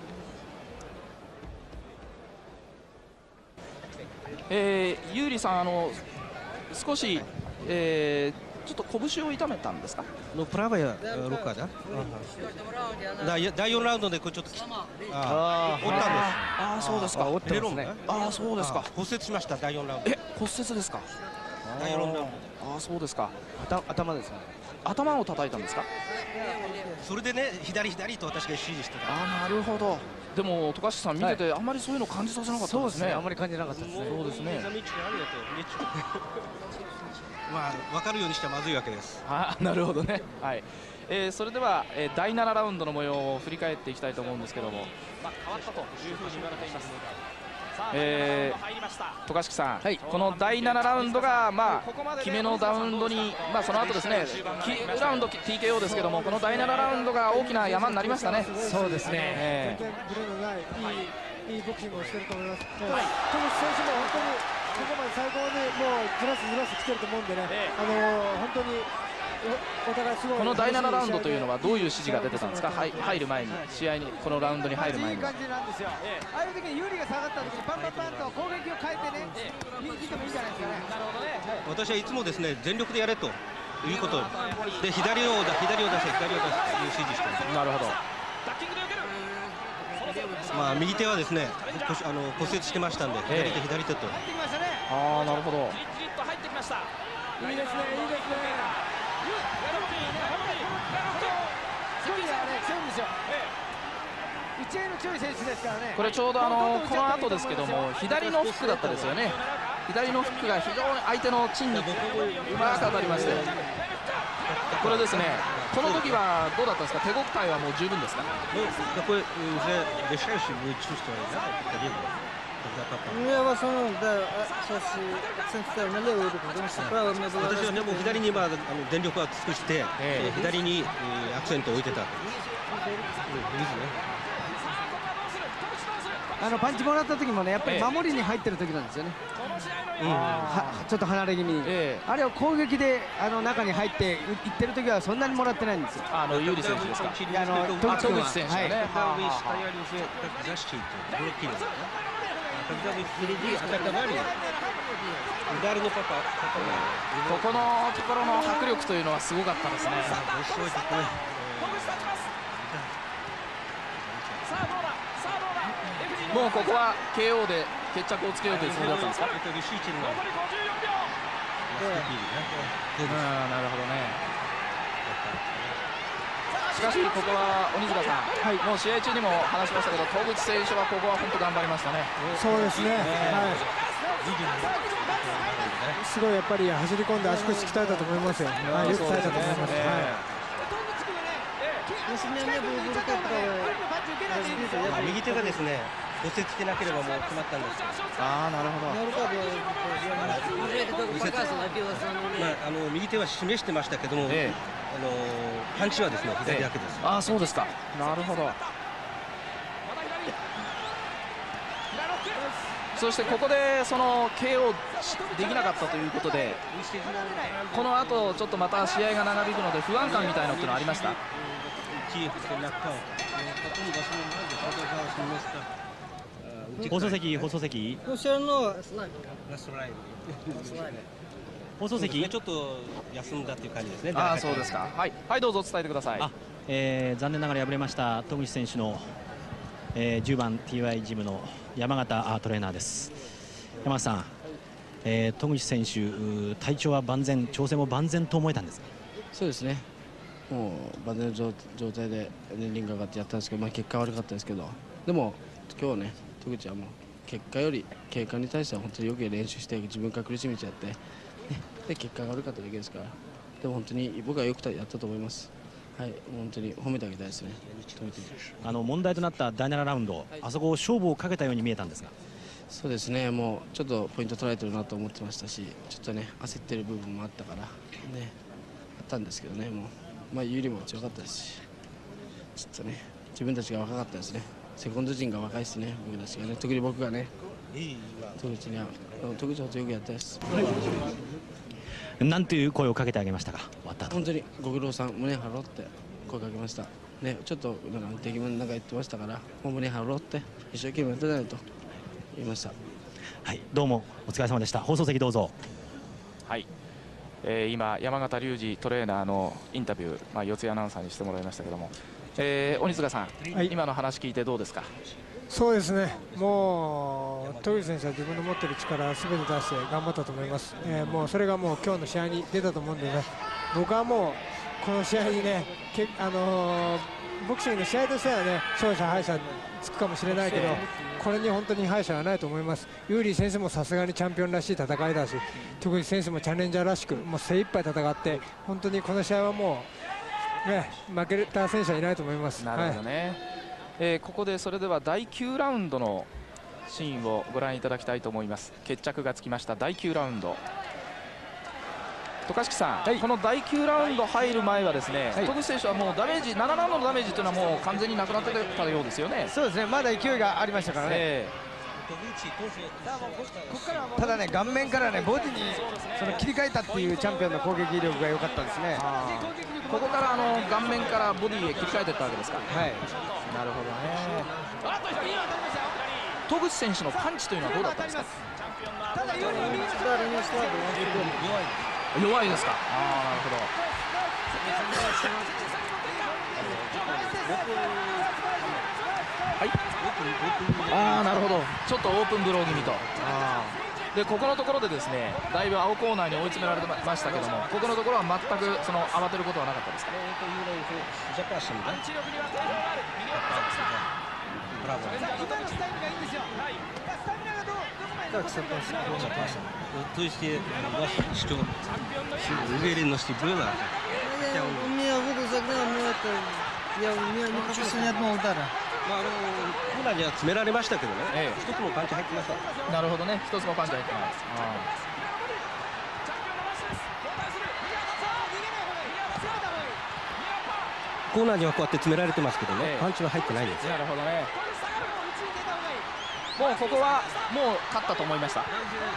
えー、有利さん、あの少し、えー、ちょっと拳を痛めたんですか。 のправая рука, да? だいよんラウンドでこうちょっとあ折ったんです。 ああ、そうですか。 折ってますね。 ああ、そうですか。 骨折しましただいよんラウンド。 え、骨折ですか。 だいよんラウンド。 ああ、そうですか。 頭ですかね。 頭を叩いたんですか。 それでね、左左と私が指示してた。 ああ、なるほど。でも渡嘉敷さん見てて、あんまりそういうの感じさせなかったですね。 あんまり感じなかったですね。 そうですね。 まあ分かるようにしてまずいわけです。 あ、なるほどね。はい。えー、それでは、えー、だいななラウンドの模様を振り返っていきたいと思うんですけども、まあ、変わったというふうに言われています。えー、渡嘉敷さん、はい、このだいななラウンドが、まあ、決めのラウンドに、まあ、その後ですね、キーラウンド ティーケーオー ですけども、このだいななラウンドが大きな山になりましたね。 そうですね。 えー、全然ブレのないいい、いいボクシングをしていると思います。戸口選手も本当にここまで最高にもうずらすずらす来てると思うんでね、えー、あのー、本当にお互いすごい。 このだいななラウンドというのはどういう指示が出てたんですか。はい、入る前に、試合にこのラウンドに入る前に。 いい感じなんですよ。ああいう時に有利が下がった時にパンパンパンと攻撃を変えてね、見てもいいんじゃないですかね。なるほどね。 私はいつもですね全力でやれということで左をだ左を出せ左を出せという指示してます。 なるほど。 まあ右手はですねあの骨折してましたんで、左手左手と。 ああ、なるほど。 いいですね、いいですね。 内への強い選手ですからね。 これちょうどあのこの後ですけども、左のフックだったですよね。左のフックが非常に相手のチンにうまく当たりまして、これですね、この時はどうだったんですか、手応えはもう十分ですか。 Я в основном, да, сейчас акцент на левую руку, потому что правая у меня была... 私はね、もう左にまああの全力は尽くして、えー、左に、えー、アクセントを置いてた。いいですね。 あのパンチもらった時もね、やっぱり守りに入ってる時なんですよね。うん、はちょっと離れ気味に、えー、あれを攻撃であの中に入っていってる時はそんなにもらってないんですよ。 あの有利選手ですか。 あの戸口選手はね。 ここのところの迫力というのはすごかったですね。もうここは ケーオー で決着をつけようというつもりだったんですか。ああ、なるほどね。しかしここは鬼塚さん、はい、もう試合中にも話しましたけど、戸口選手はここは本当頑張りましたね。 そうですね、はい、すごいやっぱり走り込んで足腰鍛えたと思いますよ。はい、よく鍛えたと思います。 右手がですね、骨折してなければもう決まったんです。 ああ、なるほど。 まあ、あの右手は示してましたけども、ええ、あのパンチはですね左だけです。 ええ、ああ、そうですか。なるほど。そしてここでその ケーオー できなかったということで、この後ちょっとまた試合が長引くので不安感みたいなのってのはありました？ 放送席、放送席。放送席。 ちょっと休んだっていう感じですね。 ああ、そうですか。はい、はい、どうぞ伝えてください。 あ、えー、残念ながら敗れました戸口選手の、えー、じゅうばん ティーワイ ジムの山形トレーナーです。山形さん、えー、戸口選手、体調は万全、調整も万全と思えたんですか？ そうですね。もう万全の状態で年輪が上がってやったんですけど、まあ、結果悪かったですけど、でも今日ね、戸口はもう結果より経過に対しては本当によく練習して自分から苦しめちゃって、ね、で結果が悪かっただけですから、でも本当に僕はよくやったと思います。はい、本当に褒めてあげたいですね。 あの問題となっただいななラウンド、あそこを勝負をかけたように見えたんですが。 そうですね、もうちょっとポイント取られてるなと思ってましたし、ちょっとね焦ってる部分もあったからね、あったんですけどね、もうまあ有利も強かったですし、ちょっとね自分たちが若かったですね。セコンド陣が若いですね、僕たちがね、特に僕がね、戸口には戸口はよくやったです。 なんという声をかけてあげましたか、終わった後。 本当にご苦労さん、胸張ろうって声かけました。ね、ちょっとなんか敵もなんか言ってましたから、もう胸張ろうって一生懸命やってないと言いました。 はい、どうもお疲れ様でした。放送席どうぞ。 はい、えー、今山形隆二トレーナーのインタビュー、まあ、四谷アナウンサーにしてもらいましたけども、えー、鬼塚さん、はい、今の話聞いてどうですか？ そうですね、もう戸口選手は自分の持っている力すべて出して頑張ったと思います。えー、もうそれがもう今日の試合に出たと思うんでね、僕はもうこの試合にね、けあのー、ボクシングの試合としてはね勝者敗者つくかもしれないけど、これに本当に敗者はないと思います。ユーリー選手もさすがにチャンピオンらしい戦いだし、戸口選手もチャレンジャーらしくもう精一杯戦って、本当にこの試合はもう、ね、負けた選手はいないと思います。 なるほどね。はい、えー、ここでそれではだいきゅうラウンドのシーンをご覧いただきたいと思います。決着がつきましただいきゅうラウンド。渡嘉敷さん、はい、このだいきゅうラウンド入る前はですね、はい、戸口選手はもうダメージななラウンドのダメージというのはもう完全になくなってたようですよね。 そうですね、まだ勢いがありましたからね。えー、ただね、顔面からねボディにその切り替えたっていうチャンピオンの攻撃力が良かったですね。 ここからあの顔面からボディへ切り替えていったわけですか。 はい、 なるほどね。戸口選手のパンチというのはどうだったんですか？弱いですか。ああ、なるほど。はい。ああ、なるほど。ちょっとオープンブロー気味と。あでここのところでですね、だいぶ青コーナーに追い詰められてましたけども、ここのところは全くその慌てることはなかったですか。 Как соотносится? То есть ваш что уверенности было? Он меня в угол загнал, но это я у меня не пропустил ни одного удара. コーナーには詰められましたけどね、一つもパンチ入ってました。 なるほどね、一つもパンチ入ってない。 コーナーにはこうやって詰められてますけどね、パンチは入ってないんです。 なるほどね。もうここはもう勝ったと思いました。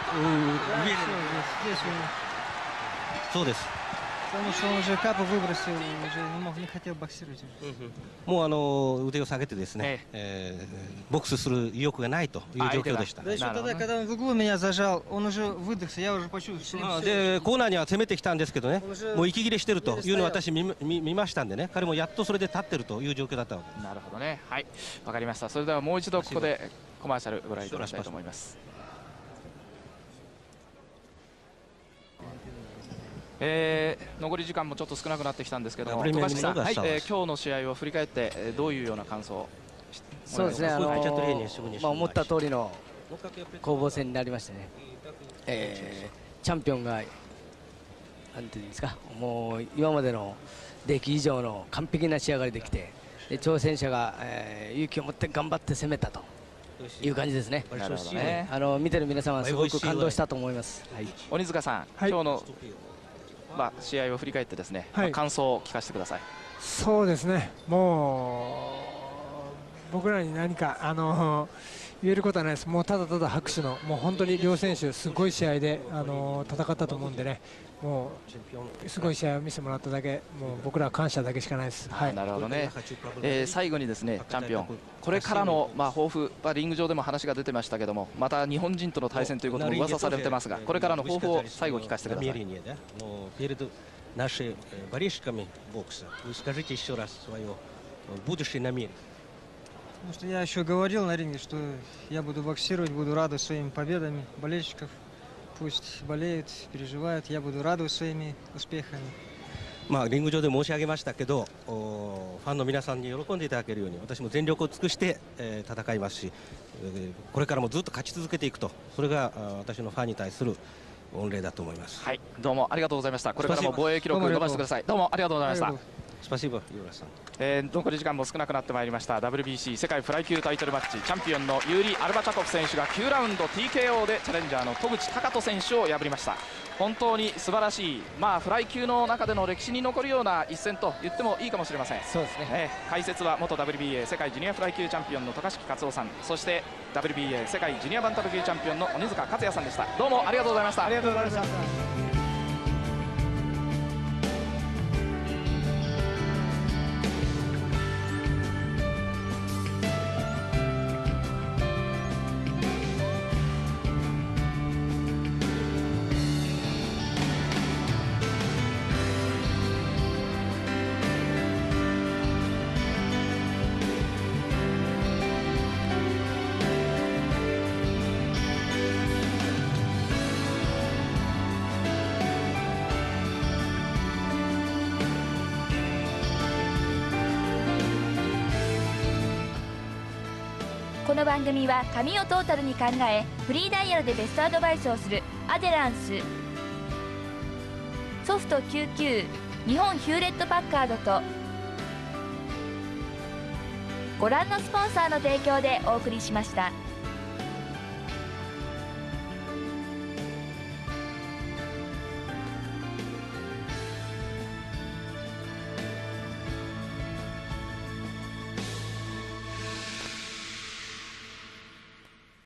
そうです。 Потому что он уже капу выбросил, уже не мог, не хотел боксировать. もうあの腕を下げてですね、ボックスする意欲がないという状況でした。 Да еще тогда, когда он в углу меня зажал, он уже выдохся, я уже почувствовал. でコーナーには攻めてきたんですけどね、もう息切れしてるというのを私見見ましたんでね、彼もやっとそれで立ってるという状況だったわけです。 なるほどね。はい、わかりました。それではもう一度ここでコマーシャルご覧いただきたいと思います。えー、残り時間もちょっと少なくなってきたんですけども、渡嘉敷さん、はい、えー、今日の試合を振り返って、えー、どういうような感想を。 そうですね、あのー、まあ思った通りの攻防戦になりましてね、えー、チャンピオンがなんていうんですか、もう今までの出来以上の完璧な仕上がりできて、で挑戦者が、えー、勇気を持って頑張って攻めたという感じですね。なるほどね。あの見てる皆さんはすごく感動したと思います。はい、 鬼塚さん、はい、今日のまあ試合を振り返ってですね、はい、まあ感想を聞かせてください。 そうですね、もう僕らに何かあの言えることはないです。もうただただ拍手の、もう本当に両選手すごい試合であの戦ったと思うんでね、もうすごい試合を見せてもらっただけ、もう僕らは感謝だけしかないです。はい、 なるほどね。えー、最後にですね、チャンピオン、これからのまあ抱負、まあリング上でも話が出てましたけども、また日本人との対戦ということも噂されてますが、これからの抱負を最後聞かせてください。 нашими болельщиками бокса. Вы скажите еще раз свое будущее намерение. Потому что я еще говорил на ринге, что я буду боксировать, буду радовать своими победами болельщиков. Пусть болеют, переживают, я буду радовать своими успехами. まあリング上で申し上げましたけど、ファンの皆さんに喜んでいただけるように私も全力を尽くして、えー、戦いますし、これからもずっと勝ち続けていくと、それが私のファンに対する御礼だと思います。 はい、どうもありがとうございました。これからも防衛記録伸ばしてください。どうもありがとうございました。えー、残り時間も少なくなってまいりました。 ダブリュービーシー 世界フライ級タイトルマッチ、チャンピオンのユーリ・アルバチャコフ選手がきゅうラウンド ティーケーオー でチャレンジャーの戸口貴人選手を破りました。本当に素晴らしい、まあフライ級の中での歴史に残るような一戦と言ってもいいかもしれません。 そうですね、 えー、解説は元 ダブリュービーエー 世界ジュニアフライ級チャンピオンの渡嘉敷克夫さん、そして ダブリュービーエー 世界ジュニアバンタム級チャンピオンの鬼塚克也さんでした。どうもありがとうございました。 ありがとうございました。 この番組は髪をトータルに考えフリーダイヤルでベストアドバイスをするアデランス、ソフトきゅうじゅうきゅう、日本ヒューレットパッカードとご覧のスポンサーの提供でお送りしました。